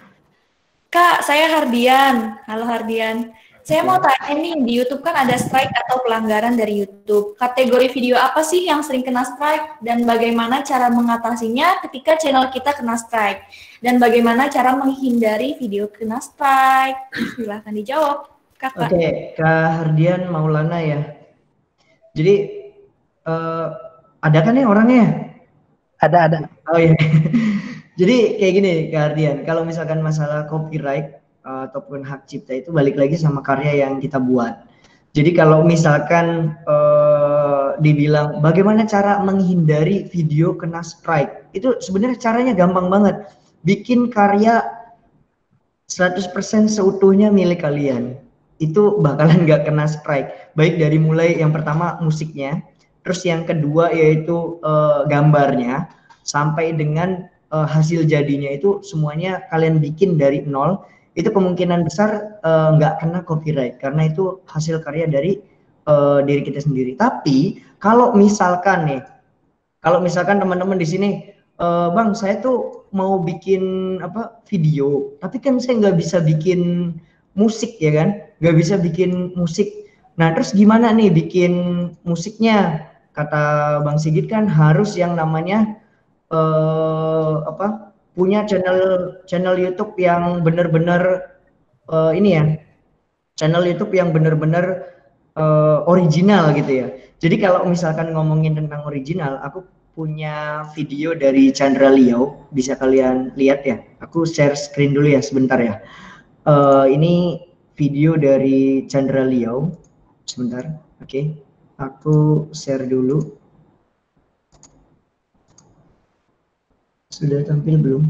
Kak, saya Hardian. Halo Hardian. Saya mau tanya nih, di YouTube kan ada strike atau pelanggaran dari YouTube. Kategori video apa sih yang sering kena strike? Dan bagaimana cara mengatasinya ketika channel kita kena strike? Dan bagaimana cara menghindari video kena strike? Silahkan dijawab, Kakak. Oke, okay, Kak Hardian Maulana ya. Jadi, uh, ada kan nih orangnya? Ada, ada. Oh iya. Jadi kayak gini Kak Hardian, kalau misalkan masalah copyright uh, ataupun hak cipta itu balik lagi sama karya yang kita buat. Jadi kalau misalkan uh, dibilang bagaimana cara menghindari video kena strike, itu sebenarnya caranya gampang banget. Bikin karya seratus persen seutuhnya milik kalian, itu bakalan nggak kena strike. Baik dari mulai yang pertama musiknya, terus yang kedua yaitu uh, gambarnya, sampai dengan Uh, hasil jadinya itu semuanya kalian bikin dari nol, itu kemungkinan besar nggak uh, kena copyright karena itu hasil karya dari uh, diri kita sendiri. Tapi kalau misalkan nih, kalau misalkan teman-teman di sini, uh, bang saya tuh mau bikin apa video, tapi kan saya nggak bisa bikin musik ya kan, nggak bisa bikin musik. Nah terus gimana nih bikin musiknya? Kata Bang Sigit kan harus yang namanya Uh, apa punya channel channel YouTube yang benar-benar uh, ini ya, channel YouTube yang benar-benar uh, original gitu ya. Jadi kalau misalkan ngomongin tentang original, aku punya video dari Chandra Liao, bisa kalian lihat ya. Aku share screen dulu ya sebentar ya. Uh, ini video dari Chandra Liao, sebentar. Oke, okay. Aku share dulu. Sudah tampil belum?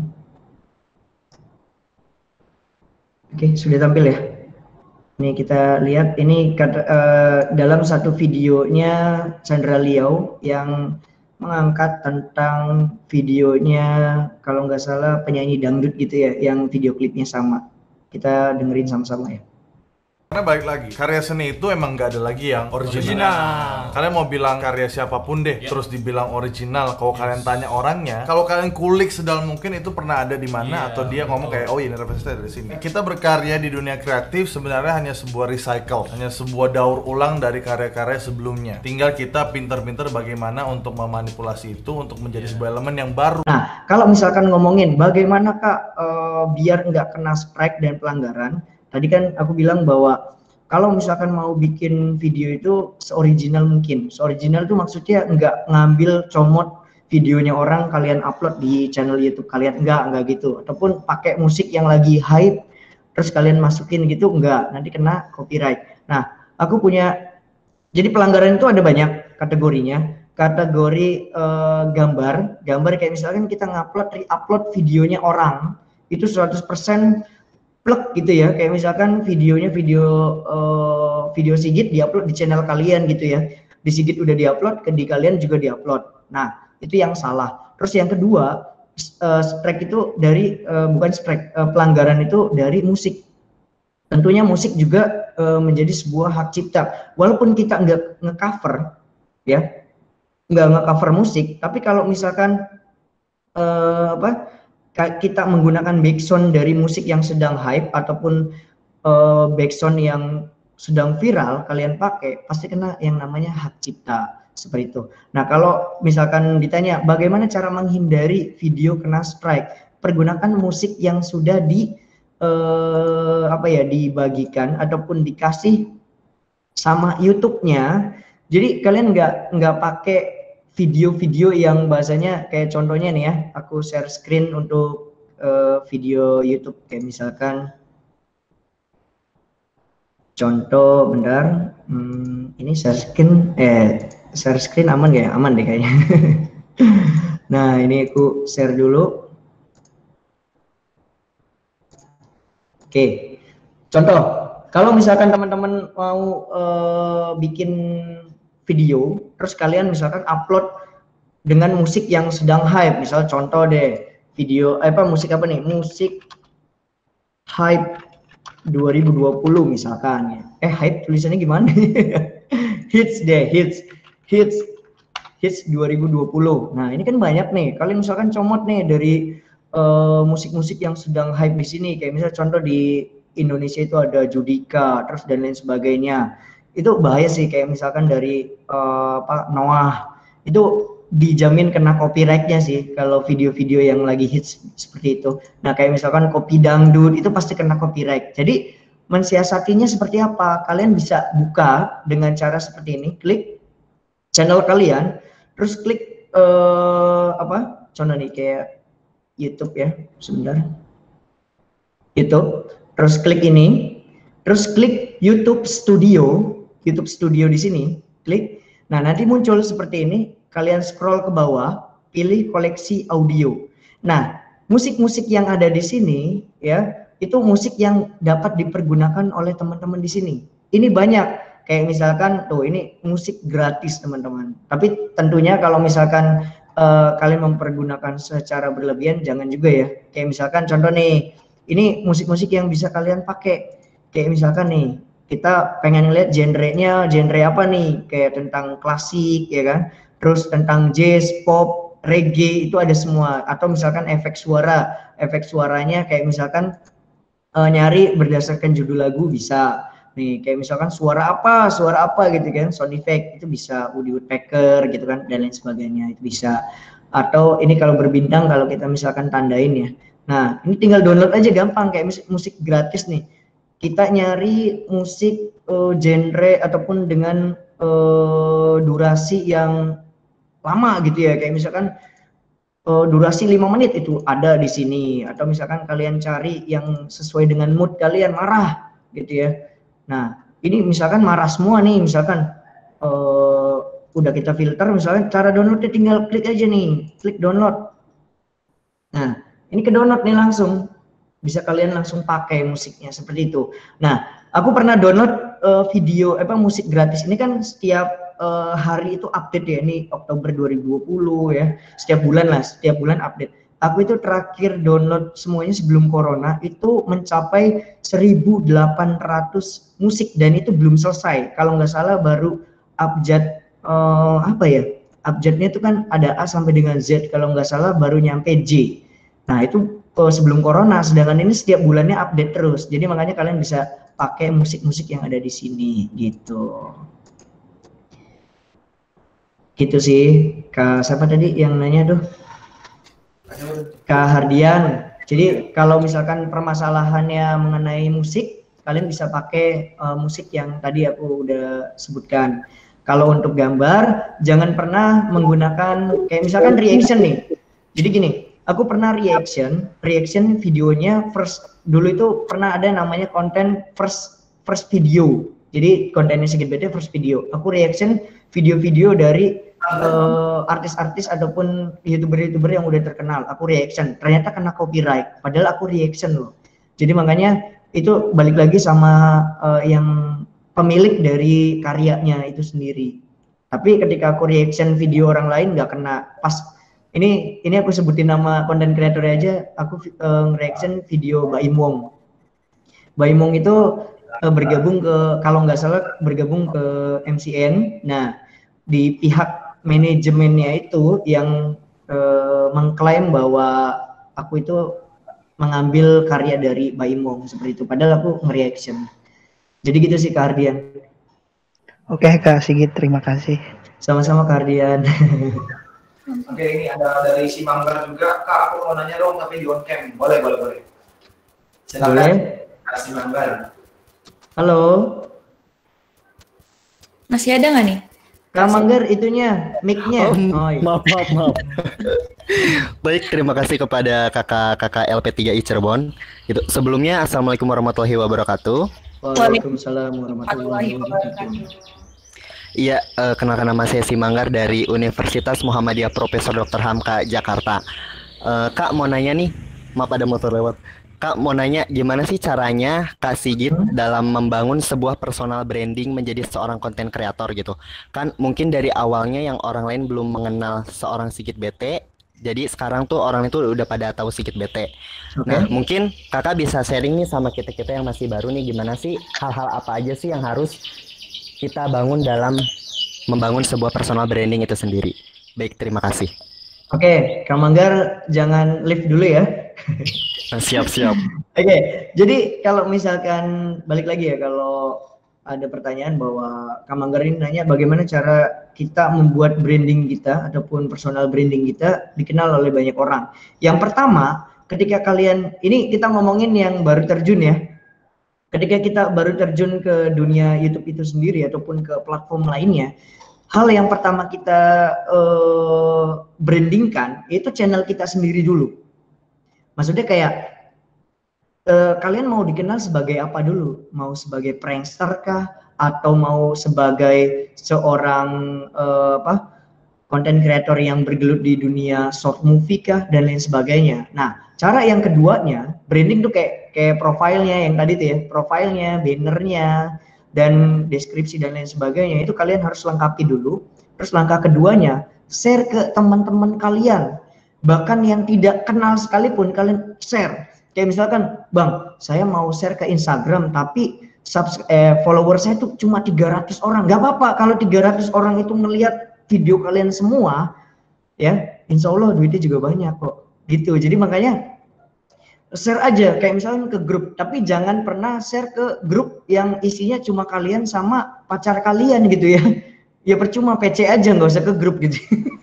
Oke, sudah tampil ya. Ini kita lihat, ini kata, uh, dalam satu videonya Chandra Liao yang mengangkat tentang videonya, kalau nggak salah penyanyi dangdut gitu ya, yang video klipnya sama. Kita dengerin sama-sama ya. Karena balik lagi, karya seni itu emang nggak ada lagi yang original. original. Kalian mau bilang karya siapapun deh, yeah. terus dibilang original. Kalau yes. kalian tanya orangnya, kalau kalian kulik sedalam mungkin itu pernah ada di mana, yeah, atau dia betul. ngomong kayak, oh ini referensinya dari sini. Kita berkarya di dunia kreatif sebenarnya hanya sebuah recycle, hanya sebuah daur ulang dari karya-karya sebelumnya. Tinggal kita pinter-pinter bagaimana untuk memanipulasi itu untuk menjadi yeah. sebuah elemen yang baru. Nah, kalau misalkan ngomongin bagaimana Kak uh, biar nggak kena strike dan pelanggaran. Tadi kan aku bilang bahwa kalau misalkan mau bikin video itu seoriginal mungkin. Seoriginal itu maksudnya nggak ngambil comot videonya orang kalian upload di channel YouTube kalian, enggak, enggak gitu. Ataupun pakai musik yang lagi hype terus kalian masukin gitu, enggak, nanti kena copyright. Nah, aku punya, jadi pelanggaran itu ada banyak kategorinya. Kategori eh, gambar, gambar kayak misalkan kita ngupload, re-upload videonya orang, itu seratus persen plek gitu ya, kayak misalkan videonya video uh, video Sigit diupload di channel kalian gitu ya, di Sigit udah diupload, ke di kalian juga diupload. Nah itu yang salah. Terus yang kedua, uh, strike itu dari uh, bukan strike, uh, pelanggaran itu dari musik. Tentunya musik juga uh, menjadi sebuah hak cipta, walaupun kita nggak ngecover ya, nggak ngecover musik, tapi kalau misalkan uh, apa kita menggunakan backsound dari musik yang sedang hype ataupun uh, backsound yang sedang viral kalian pakai, pasti kena yang namanya hak cipta seperti itu. Nah, kalau misalkan ditanya bagaimana cara menghindari video kena strike, pergunakan musik yang sudah di uh, apa ya dibagikan ataupun dikasih sama YouTube-nya. Jadi kalian nggak nggak pakai video-video yang bahasanya kayak contohnya nih ya, aku share screen untuk uh, video YouTube kayak misalkan contoh bentar, hmm, ini share screen, eh share screen aman gak ya? Aman deh kayaknya. Nah ini aku share dulu. Oke, contoh kalau misalkan teman-teman mau uh, bikin video, terus kalian misalkan upload dengan musik yang sedang hype, misal contoh deh video apa musik apa nih, musik hype dua ribu dua puluh misalkan ya, eh hype tulisannya gimana? hits deh, hits, hits, hits dua ribu dua puluh. Nah ini kan banyak nih, kalian misalkan comot nih dari musik-musik uh, yang sedang hype di sini, kayak misalnya contoh di Indonesia itu ada Judika, terus dan lain sebagainya. Itu bahaya sih, kayak misalkan dari uh, apa Noah itu dijamin kena copyright-nya sih kalau video-video yang lagi hits seperti itu. Nah kayak misalkan kopi dangdut itu pasti kena copyright. Jadi mensiasatinya seperti apa? Kalian bisa buka dengan cara seperti ini, klik channel kalian, terus klik uh, apa contoh nih kayak YouTube ya, sebentar YouTube, terus klik ini, terus klik YouTube Studio. YouTube Studio di sini, klik. Nah, nanti muncul seperti ini, kalian scroll ke bawah, pilih koleksi audio. Nah, musik-musik yang ada di sini ya, itu musik yang dapat dipergunakan oleh teman-teman di sini. Ini banyak, kayak misalkan tuh ini musik gratis, teman-teman. Tapi tentunya kalau misalkan uh, kalian mempergunakan secara berlebihan jangan juga ya. Kayak misalkan contoh nih, ini musik-musik yang bisa kalian pakai. Kayak misalkan nih, kita pengen lihat genrenya, genre apa nih, kayak tentang klasik ya kan, terus tentang jazz, pop, reggae itu ada semua, atau misalkan efek suara, efek suaranya kayak misalkan uh, nyari berdasarkan judul lagu bisa nih, kayak misalkan suara apa, suara apa gitu kan, sound effect itu bisa, Woody Woodpecker gitu kan, dan lain sebagainya itu bisa. Atau ini kalau berbintang, kalau kita misalkan tandain ya, nah ini tinggal download aja gampang, kayak musik, musik gratis nih. Kita nyari musik uh, genre ataupun dengan uh, durasi yang lama gitu ya, kayak misalkan uh, durasi lima menit itu ada di sini, atau misalkan kalian cari yang sesuai dengan mood kalian, marah gitu ya. Nah ini misalkan marah semua nih, misalkan uh, udah kita filter, misalkan cara downloadnya tinggal klik aja nih, klik download. Nah ini ke download nih langsung, bisa kalian langsung pakai musiknya seperti itu. Nah, aku pernah download uh, video apa musik gratis ini kan setiap uh, hari itu update ya. Ini Oktober dua ribu dua puluh ya. Setiap bulan lah, setiap bulan update. Aku itu terakhir download semuanya sebelum corona itu mencapai seribu delapan ratus musik dan itu belum selesai. Kalau nggak salah baru abjad uh, apa ya? Abjadnya itu kan ada A sampai dengan Z. Kalau nggak salah baru nyampe J. Nah, itu sebelum corona, sedangkan ini setiap bulannya update terus, jadi makanya kalian bisa pakai musik-musik yang ada di sini gitu. Gitu sih. Kak siapa tadi yang nanya tuh? Kak Hardian. Jadi kalau misalkan permasalahannya mengenai musik, kalian bisa pakai uh, musik yang tadi aku udah sebutkan. Kalau untuk gambar, jangan pernah menggunakan kayak misalkan reaction nih. Jadi gini, aku pernah reaction, reaction videonya first, dulu itu pernah ada namanya konten first first video. Jadi kontennya Sigit B T first video. Aku reaction video-video dari artis-artis uh, ataupun youtuber-youtuber yang udah terkenal. Aku reaction, ternyata kena copyright. Padahal aku reaction loh. Jadi makanya itu balik lagi sama uh, yang pemilik dari karyanya itu sendiri. Tapi ketika aku reaction video orang lain nggak kena. Pas Ini ini aku sebutin nama konten kreator aja, aku uh, reaction video Baim Wong. Baim Wong itu uh, bergabung ke, kalau nggak salah bergabung ke M C N. Nah, di pihak manajemennya itu yang uh, mengklaim bahwa aku itu mengambil karya dari Baimong seperti itu, padahal aku nge-reaction. Jadi gitu sih Kak Ardian. Oke Kak Sigit, terima kasih. Sama-sama Kak Ardian. Oke, ini ada dari si Manggar juga. Kak, aku mau nanya dong tapi di on cam. Boleh, boleh, boleh. Silakan. Boleh. Kak si Manggar. Halo. Masih ada nggak nih? Kak Manggar itunya, mic-nya. Oh, Oh, iya. maaf, maaf, maaf. Baik, terima kasih kepada kakak-kakak L P tiga I Cirebon. Itu sebelumnya, assalamualaikum warahmatullahi wabarakatuh. Waalaikumsalam warahmatullahi wabarakatuh. Iya, eh, kenalkan nama saya Si Manggar dari Universitas Muhammadiyah Profesor doktor Hamka Jakarta. Eh, Kak mau nanya nih, maaf ada motor lewat. Kak mau nanya gimana sih caranya Kak Sigit dalam membangun sebuah personal branding menjadi seorang konten kreator gitu. Kan mungkin dari awalnya yang orang lain belum mengenal seorang Sigit B T, jadi sekarang tuh orang itu udah pada tahu Sigit B T. Oke. Nah, mungkin Kakak bisa sharing nih sama kita-kita yang masih baru nih, gimana sih hal-hal apa aja sih yang harus kita bangun dalam membangun sebuah personal branding itu sendiri. Baik, terima kasih. Oke, Kak Manggar jangan live dulu ya. Siap-siap. Oke, jadi kalau misalkan balik lagi ya, kalau ada pertanyaan bahwa Kak Manggar ini nanya bagaimana cara kita membuat branding kita ataupun personal branding kita dikenal oleh banyak orang. Yang pertama, ketika kalian, ini kita ngomongin yang baru terjun ya. Ketika kita baru terjun ke dunia YouTube itu sendiri ataupun ke platform lainnya, hal yang pertama kita uh, brandingkan itu channel kita sendiri dulu. Maksudnya kayak uh, kalian mau dikenal sebagai apa dulu? Mau sebagai prankster kah? Atau mau sebagai seorang uh, apa content creator yang bergelut di dunia short movie kah? Dan lain sebagainya. Nah, cara yang keduanya, branding tuh kayak kayak profilnya yang tadi tuh ya, profilnya, bannernya, dan deskripsi dan lain sebagainya itu kalian harus lengkapi dulu. Terus langkah keduanya, share ke teman-teman kalian. Bahkan yang tidak kenal sekalipun kalian share. Kayak misalkan, Bang, saya mau share ke Instagram tapi subs eh, follower saya tuh cuma tiga ratus orang. Gak apa-apa kalau tiga ratus orang itu melihat video kalian semua, ya, insya Allah duitnya juga banyak kok. Gitu. Jadi makanya share aja kayak misalnya ke grup, tapi jangan pernah share ke grup yang isinya cuma kalian sama pacar kalian gitu ya. Ya percuma, P C aja, nggak usah ke grup gitu.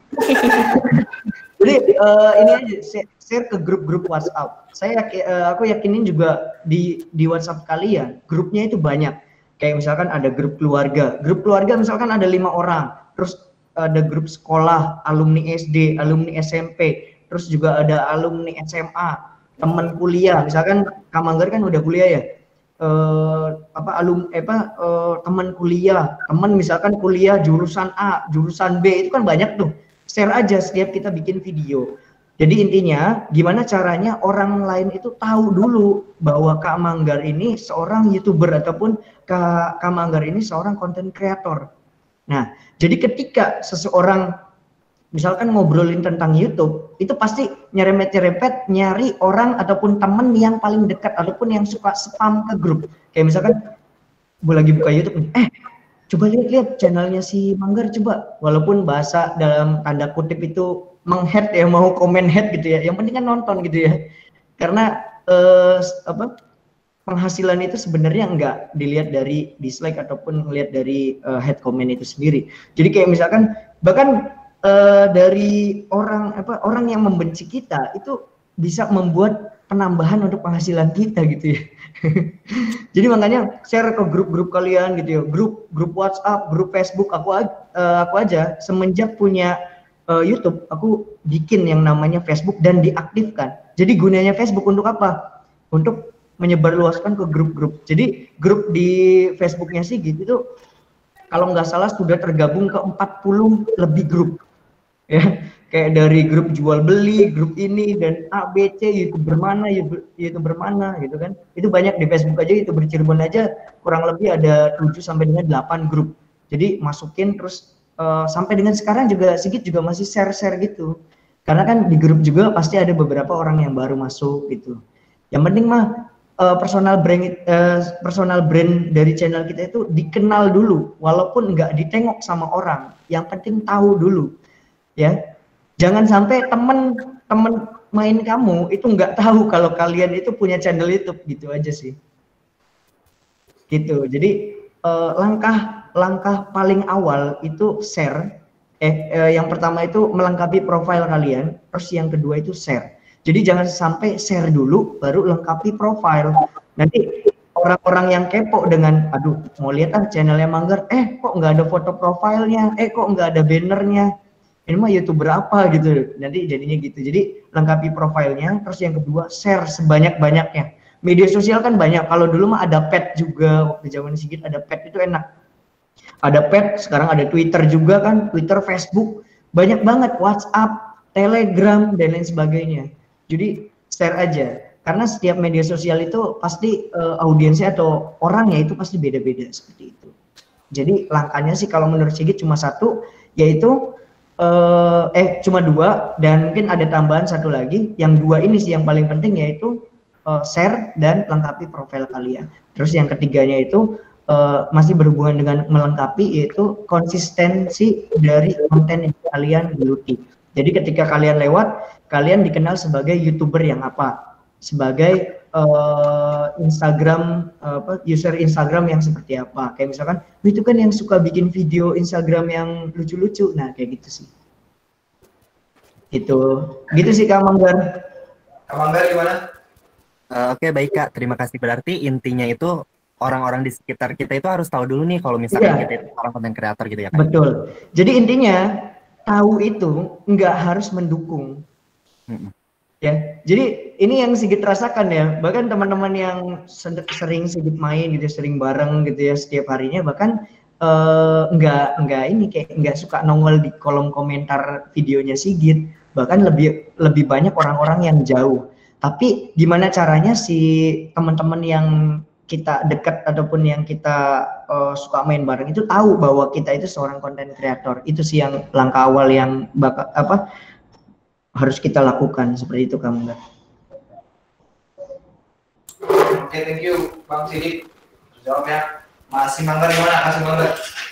Jadi uh, ini aja share ke grup-grup WhatsApp. Saya uh, aku yakinin juga di di WhatsApp kalian grupnya itu banyak. Kayak misalkan ada grup keluarga, grup keluarga misalkan ada lima orang, terus ada grup sekolah, alumni S D, alumni S M P, terus juga ada alumni S M A, teman kuliah. Misalkan Kak Manggar kan udah kuliah ya. Uh, apa alum eh, apa uh, teman kuliah, teman misalkan kuliah jurusan A, jurusan B, itu kan banyak tuh. Share aja setiap kita bikin video. Jadi intinya gimana caranya orang lain itu tahu dulu bahwa Kak Manggar ini seorang YouTuber ataupun Kak, Kak Manggar ini seorang content creator. Nah, jadi ketika seseorang misalkan ngobrolin tentang YouTube, itu pasti nyerempet-nyerempet nyari orang ataupun temen yang paling dekat ataupun yang suka spam ke grup. Kayak misalkan gue lagi buka YouTube nih, eh coba lihat-lihat channelnya si Manggar coba. Walaupun bahasa dalam tanda kutip itu menghead ya, mau komen head gitu ya. Yang penting kan nonton gitu ya. Karena eh, apa penghasilan itu sebenarnya enggak dilihat dari dislike ataupun melihat dari uh, head comment itu sendiri. Jadi kayak misalkan bahkan uh, dari orang apa orang yang membenci kita itu bisa membuat penambahan untuk penghasilan kita gitu ya. Jadi makanya share ke grup-grup kalian gitu ya, grup grup WhatsApp, grup Facebook. Aku uh, aku aja semenjak punya uh, YouTube, aku bikin yang namanya Facebook dan diaktifkan. Jadi gunanya Facebook untuk apa? Untuk menyebarluaskan ke grup-grup. Jadi grup di Facebooknya sih gitu tuh kalau nggak salah sudah tergabung ke empat puluh lebih grup ya, kayak dari grup jual beli, grup ini dan A B C, YouTuber mana, YouTuber mana gitu kan. Itu banyak di Facebook aja, YouTuber Cirebon aja kurang lebih ada tujuh sampai dengan delapan grup. Jadi masukin terus uh, sampai dengan sekarang juga Sigit juga masih share-share gitu. Karena kan di grup juga pasti ada beberapa orang yang baru masuk gitu. Yang penting mah Uh, personal brand uh, personal brand dari channel kita itu dikenal dulu, walaupun nggak ditengok sama orang. Yang penting tahu dulu, ya. Jangan sampai temen-temen main kamu itu nggak tahu kalau kalian itu punya channel YouTube, gitu aja sih. Gitu. Jadi eh, langkah langkah paling awal itu share. Eh, eh yang pertama itu melengkapi profil kalian, terus yang kedua itu share. Jadi jangan sampai share dulu baru lengkapi profil. Nanti orang-orang yang kepo dengan, aduh mau lihat ah channelnya Manggar, eh kok nggak ada foto profilnya, eh kok nggak ada bannernya, ini mah YouTuber apa gitu. Nanti jadinya gitu. Jadi lengkapi profilnya, terus yang kedua share sebanyak-banyaknya. Media sosial kan banyak. Kalau dulu mah ada pet juga, waktu zaman Sigit ada pet, itu enak. Ada pet, sekarang ada Twitter juga kan, Twitter, Facebook, banyak banget, WhatsApp, Telegram dan lain sebagainya. Jadi share aja, karena setiap media sosial itu pasti uh, audiensnya atau orangnya itu pasti beda-beda seperti itu. Jadi langkahnya sih kalau menurut Sigit cuma satu, yaitu uh, eh cuma dua, dan mungkin ada tambahan satu lagi. Yang dua ini sih yang paling penting, yaitu uh, share dan lengkapi profil kalian. Terus yang ketiganya itu uh, masih berhubungan dengan melengkapi, yaitu konsistensi dari konten yang kalian geluti. Jadi ketika kalian lewat, kalian dikenal sebagai YouTuber yang apa, sebagai uh, Instagram uh, apa user Instagram yang seperti apa. Kayak misalkan, itu kan yang suka bikin video Instagram yang lucu-lucu. Nah, kayak gitu sih. Gitu. Gitu sih Kak Manggar. Kak Manggar gimana? Uh, Oke, okay, baik Kak. Terima kasih. Berarti intinya itu orang-orang di sekitar kita itu harus tahu dulu nih kalau misalkan yeah. kita itu orang konten kreator gitu ya Kak. Betul. Jadi intinya tahu itu nggak harus mendukung. Mm-mm. Ya, jadi ini yang Sigit rasakan ya, bahkan teman-teman yang sering Sigit main gitu, sering bareng gitu ya setiap harinya, bahkan uh, nggak nggak ini kayak nggak suka nongol di kolom komentar videonya Sigit, bahkan lebih lebih banyak orang-orang yang jauh. Tapi gimana caranya si teman-teman yang kita dekat ataupun yang kita uh, suka main bareng itu tahu bahwa kita itu seorang konten kreator. Itu sih yang langkah awal yang bakal apa harus kita lakukan, seperti itu kamu enggak? Oke, okay, thank you Bang Sigit. Jawabnya masih Manggar gimana? Masih Manggar.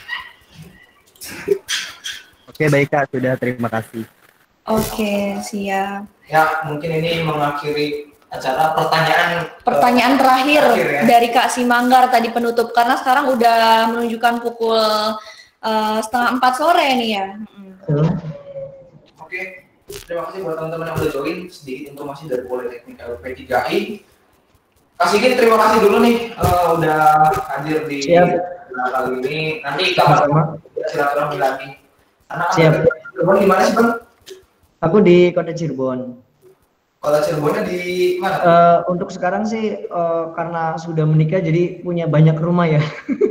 Oke, baik Kak, sudah, terima kasih. Oke, siap. Ya, mungkin ini mengakhiri acara pertanyaan pertanyaan uh, terakhir, terakhir ya. Dari Kak Simanggar tadi penutup, karena sekarang udah menunjukkan pukul uh, setengah empat sore nih ya. Hmm. Oke, terima kasih buat teman-teman yang udah join. Sedikit informasi dari Politeknik L P tiga I. Kak Sigit, terima kasih dulu nih uh, udah hadir di acara kali ini. Nanti kapan silaturahmi lagi. Karena Siap. Cirebon di mana sih Bang? Aku di Kota Cirebon. Kota Cirebonnya di mana? Uh, untuk sekarang sih uh, karena sudah menikah jadi punya banyak rumah ya.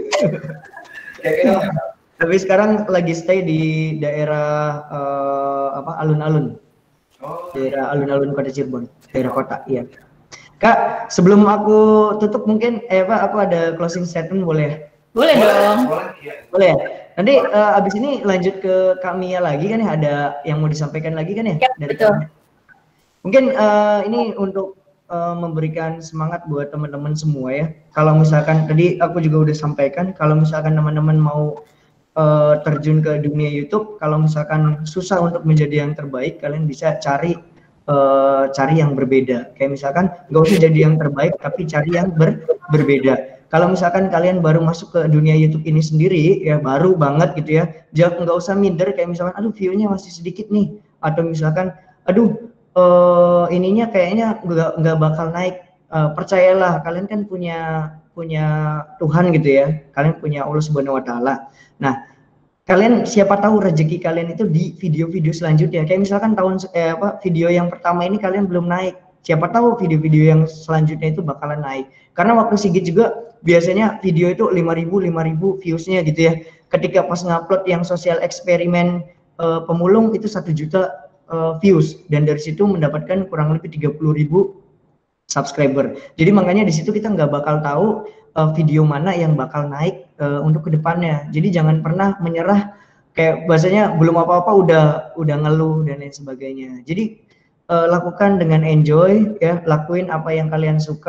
Ya, tapi sekarang lagi stay di daerah uh, apa alun-alun. Oh. Daerah alun-alun Kota Cirebon, daerah kota. Iya. Kak, sebelum aku tutup mungkin eh Pak, aku ada closing statement boleh? Boleh, boleh dong. Boleh, ya. Boleh ya? Nanti uh, abis ini lanjut ke Kak Mia lagi kan ya, ada yang mau disampaikan lagi kan ya? Ya, dari betul. Kak. Mungkin uh, ini untuk uh, memberikan semangat buat teman-teman semua ya. Kalau misalkan tadi aku juga udah sampaikan, kalau misalkan teman-teman mau uh, terjun ke dunia YouTube, kalau misalkan susah untuk menjadi yang terbaik, kalian bisa cari uh, cari yang berbeda. Kayak misalkan nggak usah jadi yang terbaik, tapi cari yang ber berbeda. Kalau misalkan kalian baru masuk ke dunia YouTube ini sendiri, ya baru banget gitu ya, jangan nggak usah minder kayak misalkan, aduh view-nya masih sedikit nih, atau misalkan, aduh uh, ininya kayaknya nggak nggak bakal naik. Uh, percayalah, kalian kan punya punya Tuhan gitu ya, kalian punya Allah Subhanahu Wa Taala. Nah, kalian siapa tahu rezeki kalian itu di video-video selanjutnya. Kayak misalkan tahun eh, apa video yang pertama ini kalian belum naik, siapa tahu video-video yang selanjutnya itu bakalan naik. Karena waktu Sigit juga biasanya video itu lima ribu lima ribu viewsnya gitu ya. Ketika pas ngupload yang sosial eksperimen uh, pemulung itu satu juta uh, views, dan dari situ mendapatkan kurang lebih tiga puluh ribu subscriber. Jadi makanya di situ kita nggak bakal tahu uh, video mana yang bakal naik uh, untuk kedepannya. Jadi jangan pernah menyerah, kayak bahasanya belum apa-apa udah udah ngeluh dan lain sebagainya. Jadi uh, lakukan dengan enjoy ya, lakuin apa yang kalian suka.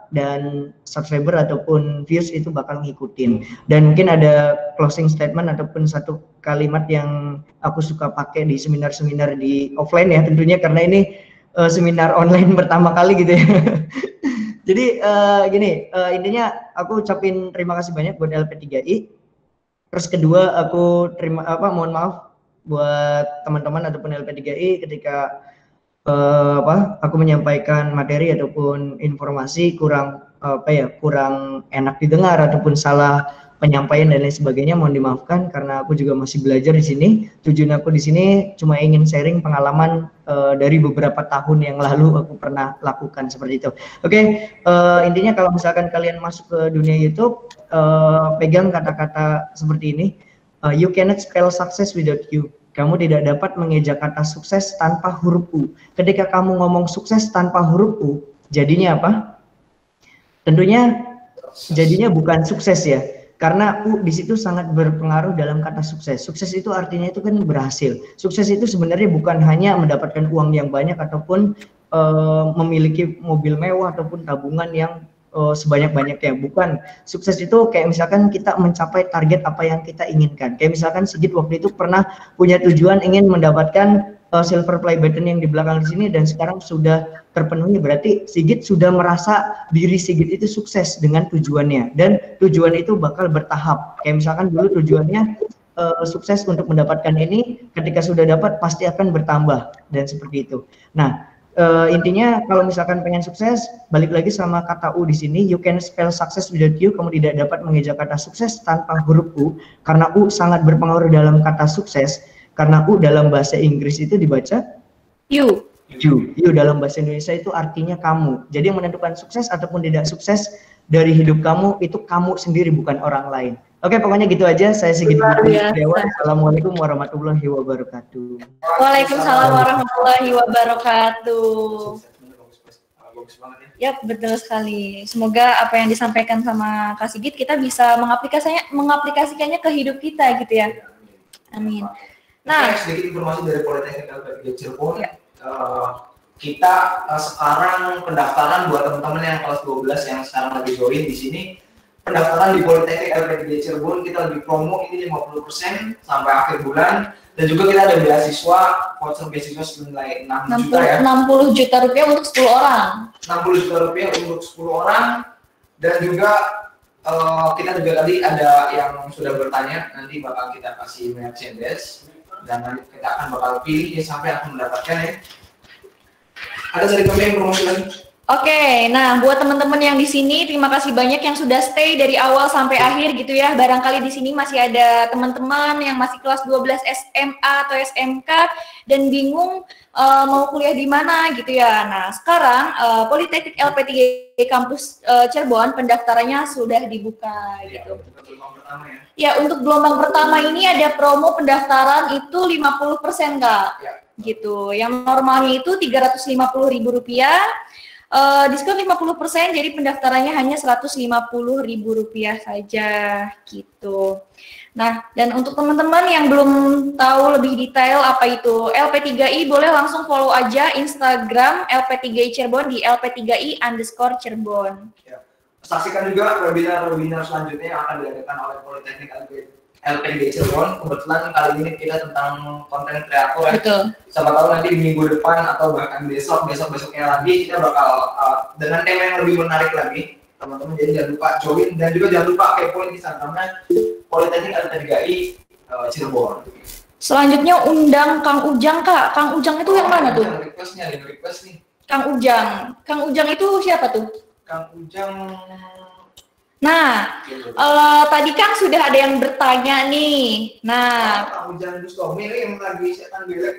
dan subscriber ataupun views itu bakal ngikutin. Dan mungkin ada closing statement ataupun satu kalimat yang aku suka pakai di seminar-seminar di offline ya tentunya, karena ini uh, seminar online pertama kali gitu ya. Jadi uh, gini, uh, intinya aku ucapin terima kasih banyak buat L P tiga I. Terus kedua aku terima apa mohon maaf buat teman-teman ataupun L P tiga I ketika uh, apa aku menyampaikan materi ataupun informasi kurang apa ya kurang enak didengar ataupun salah penyampaian dan lain sebagainya, mohon dimaafkan karena aku juga masih belajar di sini. Tujuan aku di sini cuma ingin sharing pengalaman uh, dari beberapa tahun yang lalu aku pernah lakukan seperti itu. Oke, okay, uh, intinya kalau misalkan kalian masuk ke dunia YouTube, uh, pegang kata-kata seperti ini. Uh, you cannot spell success without you. Kamu tidak dapat mengeja kata sukses tanpa huruf U. Ketika kamu ngomong sukses tanpa huruf U, jadinya apa? Tentunya jadinya bukan sukses ya. Karena U di situ sangat berpengaruh dalam kata sukses. Sukses itu artinya itu kan berhasil. Sukses itu sebenarnya bukan hanya mendapatkan uang yang banyak ataupun uh, memiliki mobil mewah ataupun tabungan yang uh, sebanyak-banyaknya. Bukan. Sukses itu kayak misalkan kita mencapai target apa yang kita inginkan. Kayak misalkan Sigit waktu itu pernah punya tujuan ingin mendapatkan uh, silver play button yang di belakang di sini dan sekarang sudah terpenuhi, berarti Sigit sudah merasa diri Sigit itu sukses dengan tujuannya, dan tujuan itu bakal bertahap. Kayak misalkan dulu tujuannya uh, sukses untuk mendapatkan ini, ketika sudah dapat pasti akan bertambah dan seperti itu. Nah, uh, intinya kalau misalkan pengen sukses, balik lagi sama kata U di sini, you can spell success without you. Kamu tidak dapat mengeja kata sukses tanpa huruf U, karena U sangat berpengaruh dalam kata sukses. Karena U dalam bahasa Inggris itu dibaca you. You, you dalam bahasa Indonesia itu artinya kamu. Jadi yang menentukan sukses ataupun tidak sukses dari hidup kamu itu kamu sendiri, bukan orang lain. Oke, pokoknya gitu aja. Saya Sigit Dewa. Assalamualaikum warahmatullahi wabarakatuh. Waalaikumsalam warahmatullahi wabarakatuh. Yap, betul sekali. Semoga apa yang disampaikan sama Kak Sigit kita bisa mengaplikasikannya, mengaplikasikannya ke hidup kita gitu ya. Amin. Nah, sedikit informasi dari Politeknik L P tiga I Cirebon. Ya. Uh, kita uh, sekarang pendaftaran buat teman-teman yang kelas dua belas yang sekarang lagi join di sini, pendaftaran di Politeknik L P tiga I Cirebon kita lagi promo ini lima puluh persen sampai akhir bulan, dan juga kita ada beasiswa, voucher beasiswa senilai enam juta ya. enam puluh juta rupiah untuk sepuluh orang. enam puluh juta rupiah untuk sepuluh orang, dan juga uh, kita juga tadi ada yang sudah bertanya, nanti bakal kita kasih merchandise dan nanti kita akan bakal pilih ya sampai akan mendapatkan ya. Ada dari kami yang promosi lagi? Oke, nah buat teman-teman yang di sini terima kasih banyak yang sudah stay dari awal sampai akhir gitu ya. Barangkali di sini masih ada teman-teman yang masih kelas dua belas S M A atau S M K dan bingung uh, mau kuliah di mana gitu ya. Nah, sekarang uh, Politeknik L P tiga I Kampus uh, Cirebon pendaftarannya sudah dibuka gitu. Ya, untuk gelombang pertama ini ada promo pendaftaran itu lima puluh persen Kak. Ya. Gitu. Yang normalnya itu tiga ratus lima puluh ribu rupiah. Uh, diskon lima puluh persen, jadi pendaftarannya hanya seratus lima puluh ribu rupiah saja gitu. Nah, dan untuk teman-teman yang belum tahu lebih detail apa itu L P tiga I, boleh langsung follow aja Instagram L P tiga I Cirebon di L P tiga I underscore Cirebon. Ya. Saksikan juga webinar-webinar selanjutnya yang akan diadakan oleh Politeknik L P tiga I Cirebon. Kebetulan kali ini kita tentang konten kreator ya. Betul. Siapa tahu nanti di minggu depan atau bahkan besok, besok-besoknya lagi kita bakal uh, dengan tema yang lebih menarik lagi. Teman-teman jadi jangan lupa join dan juga jangan lupa kepoin Instagramnya Politeknik L P tiga I uh, Cirebon. Selanjutnya undang Kang Ujang Kak. Kang Ujang itu yang mana tuh? Requestnya, ada request nih. Kang Ujang. Kang Ujang itu siapa tuh? Kang Ujang. Nah, uh, tadi kan sudah ada yang bertanya nih. Nah, Kang Ujang Bustomi ini yang lagi setan belek.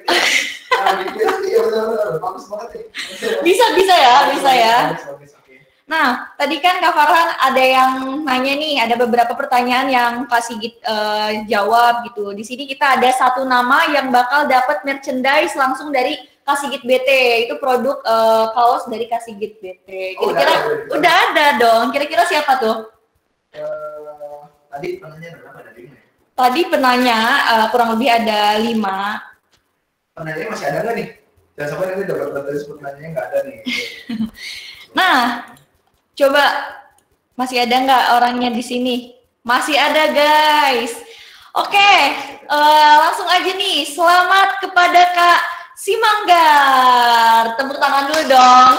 Bagus banget ya. Bisa bisa ya, bisa ya. Nah, tadi kan Kak Farhan ada yang nanya nih, ada beberapa pertanyaan yang Kak Sigit uh, jawab gitu. Di sini kita ada satu nama yang bakal dapat merchandise langsung dari Kak Sigit B T, itu produk uh, kaos dari Kak Sigit B T. Kira-kira oh, udah, udah ada dong. Kira-kira siapa tuh? Uh, tadi penanya berapa dari ini? Tadi penanya uh, kurang lebih ada lima. Penanya masih ada nggak nih? Jangan sampai nanti dapat dari pertanyaannya nggak ada nih. Nah, Coba masih ada nggak orangnya di sini? Masih ada guys. Oke, uh, langsung aja nih. Selamat kepada Kak Simanggar. Tepuk tangan dulu dong.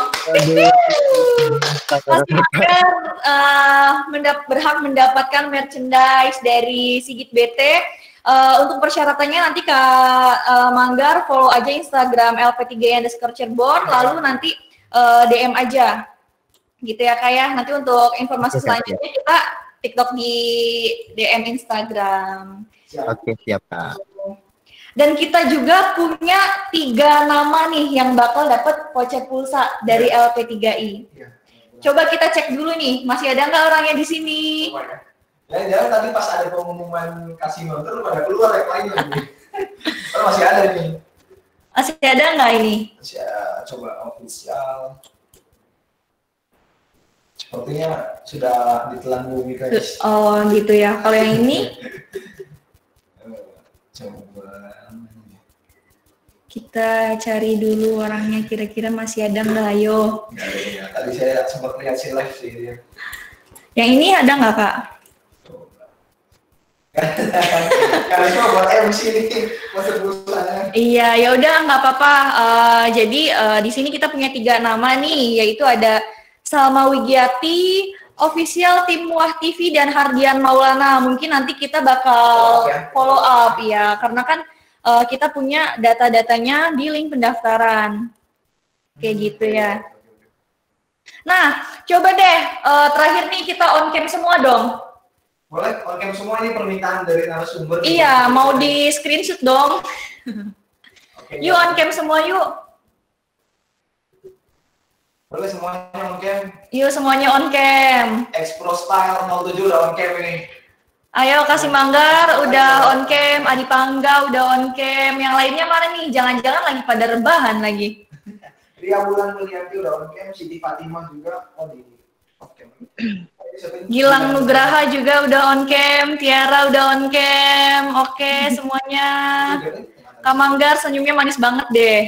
Mas Simanggar uh, mendap berhak mendapatkan merchandise dari Sigit B T. Uh, untuk persyaratannya nanti Kak uh, Manggar follow aja Instagram L P tiga I underscore Cirebon, lalu nanti uh, D M aja. Gitu ya Kak ya. Nanti untuk informasi selanjutnya kita TikTok di D M Instagram. Oke, siap Kak. Dan kita juga punya tiga nama nih yang bakal dapat voucher pulsa dari L P tiga I. Coba kita cek dulu nih, masih ada nggak orangnya di sini? Ya, jangan tadi pas ada pengumuman kasih motor pada keluar yang lain lagi. Kalau masih ada nih. Masih ada nggak ini? Masih ada, coba official. Sepertinya sudah ditelan bumi guys. Oh gitu ya. Kalau yang ini? Coba. Kita cari dulu orangnya kira-kira masih ada nggak, ayo. Nggak ada ya. Tadi saya sempat lihat si live sih dia. Yang ini ada nggak Kak? Coba. Karena cuma buat M C nih, masuk pulsanya. Iya, ya udah nggak apa-apa. Uh, jadi uh, di sini kita punya tiga nama nih, yaitu ada Salma Wigiati, official tim Muah T V, dan Hardian Maulana. Mungkin nanti kita bakal follow up ya, karena kan uh, kita punya data-datanya di link pendaftaran. Kayak gitu ya. Nah, coba deh uh, terakhir nih kita on cam semua dong. Boleh, on cam semua, ini permintaan dari narasumber. Iya, mau di screenshot dong. Oke, Yuk on cam semua yuk. boleh semuanya on cam. Yuk semuanya on cam. Expro Style nol tujuh udah on cam ini. Ayo Kasih Manggar udah on cam, Adi Pangga udah on cam. Yang lainnya mana nih? Jangan-jangan lagi pada rebahan lagi. Ria Bulan Mulyati udah on cam, Siti Fatimah juga on di off cam. Gilang Nugraha juga udah on cam, Tiara udah on cam. Oke semuanya. Kak Manggar senyumnya manis banget deh.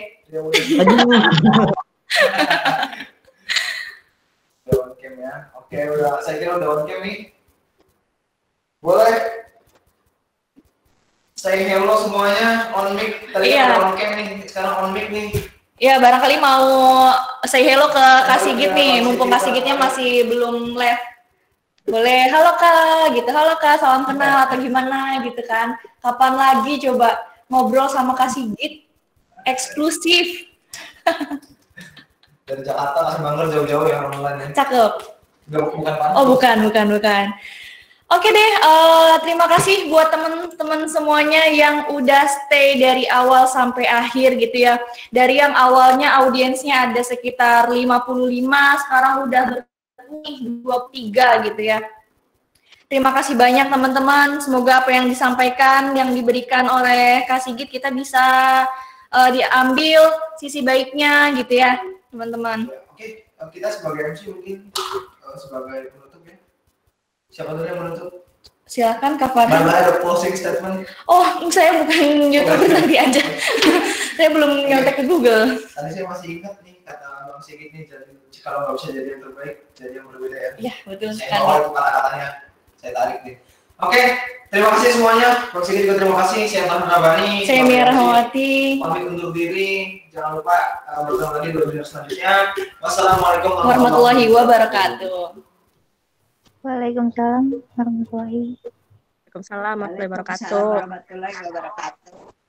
Udah on cam ya. Oke, udah saya kira udah on cam nih. Boleh say hello semuanya on mic. Tadi Iya. udah on cam nih, sekarang on mic nih. Ya barangkali mau say hello ke Kak Sigit nih, mumpung Kak Sigitnya masih belum live. Boleh, halo Kak, gitu. Halo Kak, salam kenal atau gimana gitu kan. Kapan lagi coba ngobrol sama Kak Sigit eksklusif. Dari Jakarta Kasih Manggar jauh-jauh ya online. Cakep. Enggak, bukan Pak. Oh bukan, bukan, bukan. Oke deh, uh, terima kasih buat temen-temen semuanya yang udah stay dari awal sampai akhir gitu ya. Dari yang awalnya audiensnya ada sekitar lima puluh lima, sekarang udah berkurang dua puluh tiga gitu ya. Terima kasih banyak teman-teman, semoga apa yang disampaikan, yang diberikan oleh Kak Sigit kita bisa uh, diambil sisi baiknya gitu ya teman-teman. Oke, kita sebagai M C mungkin uh, sebagai penutup ya. Siapa dulu yang menutup? Silakan Kak Farhan. Mana ada closing statement? Oh, saya bukan YouTuber nanti aja. Saya belum nyontek ke Google. Tadi saya masih ingat nih kata Bang Sigit nih, jadi kalau nggak bisa jadi yang terbaik, jadi yang berbeda ya. Iya, betul Saya sekali. bawa itu kata-katanya, saya tarik nih. Oke, terima kasih semuanya. Bang Sigit juga terima kasih. Saya Farhan Rabani. Saya Mia Rahmawati. Pamit undur diri. Jangan lupa uh, bertemu lagi di webinar selanjutnya. Wassalamualaikum Warahmatullahi wabarakatuh. Waalaikumsalam warahmatullahi Waalaikumsalam warahmatullahi wabarakatuh. Waalaikumsalam warahmatullahi wabarakatuh.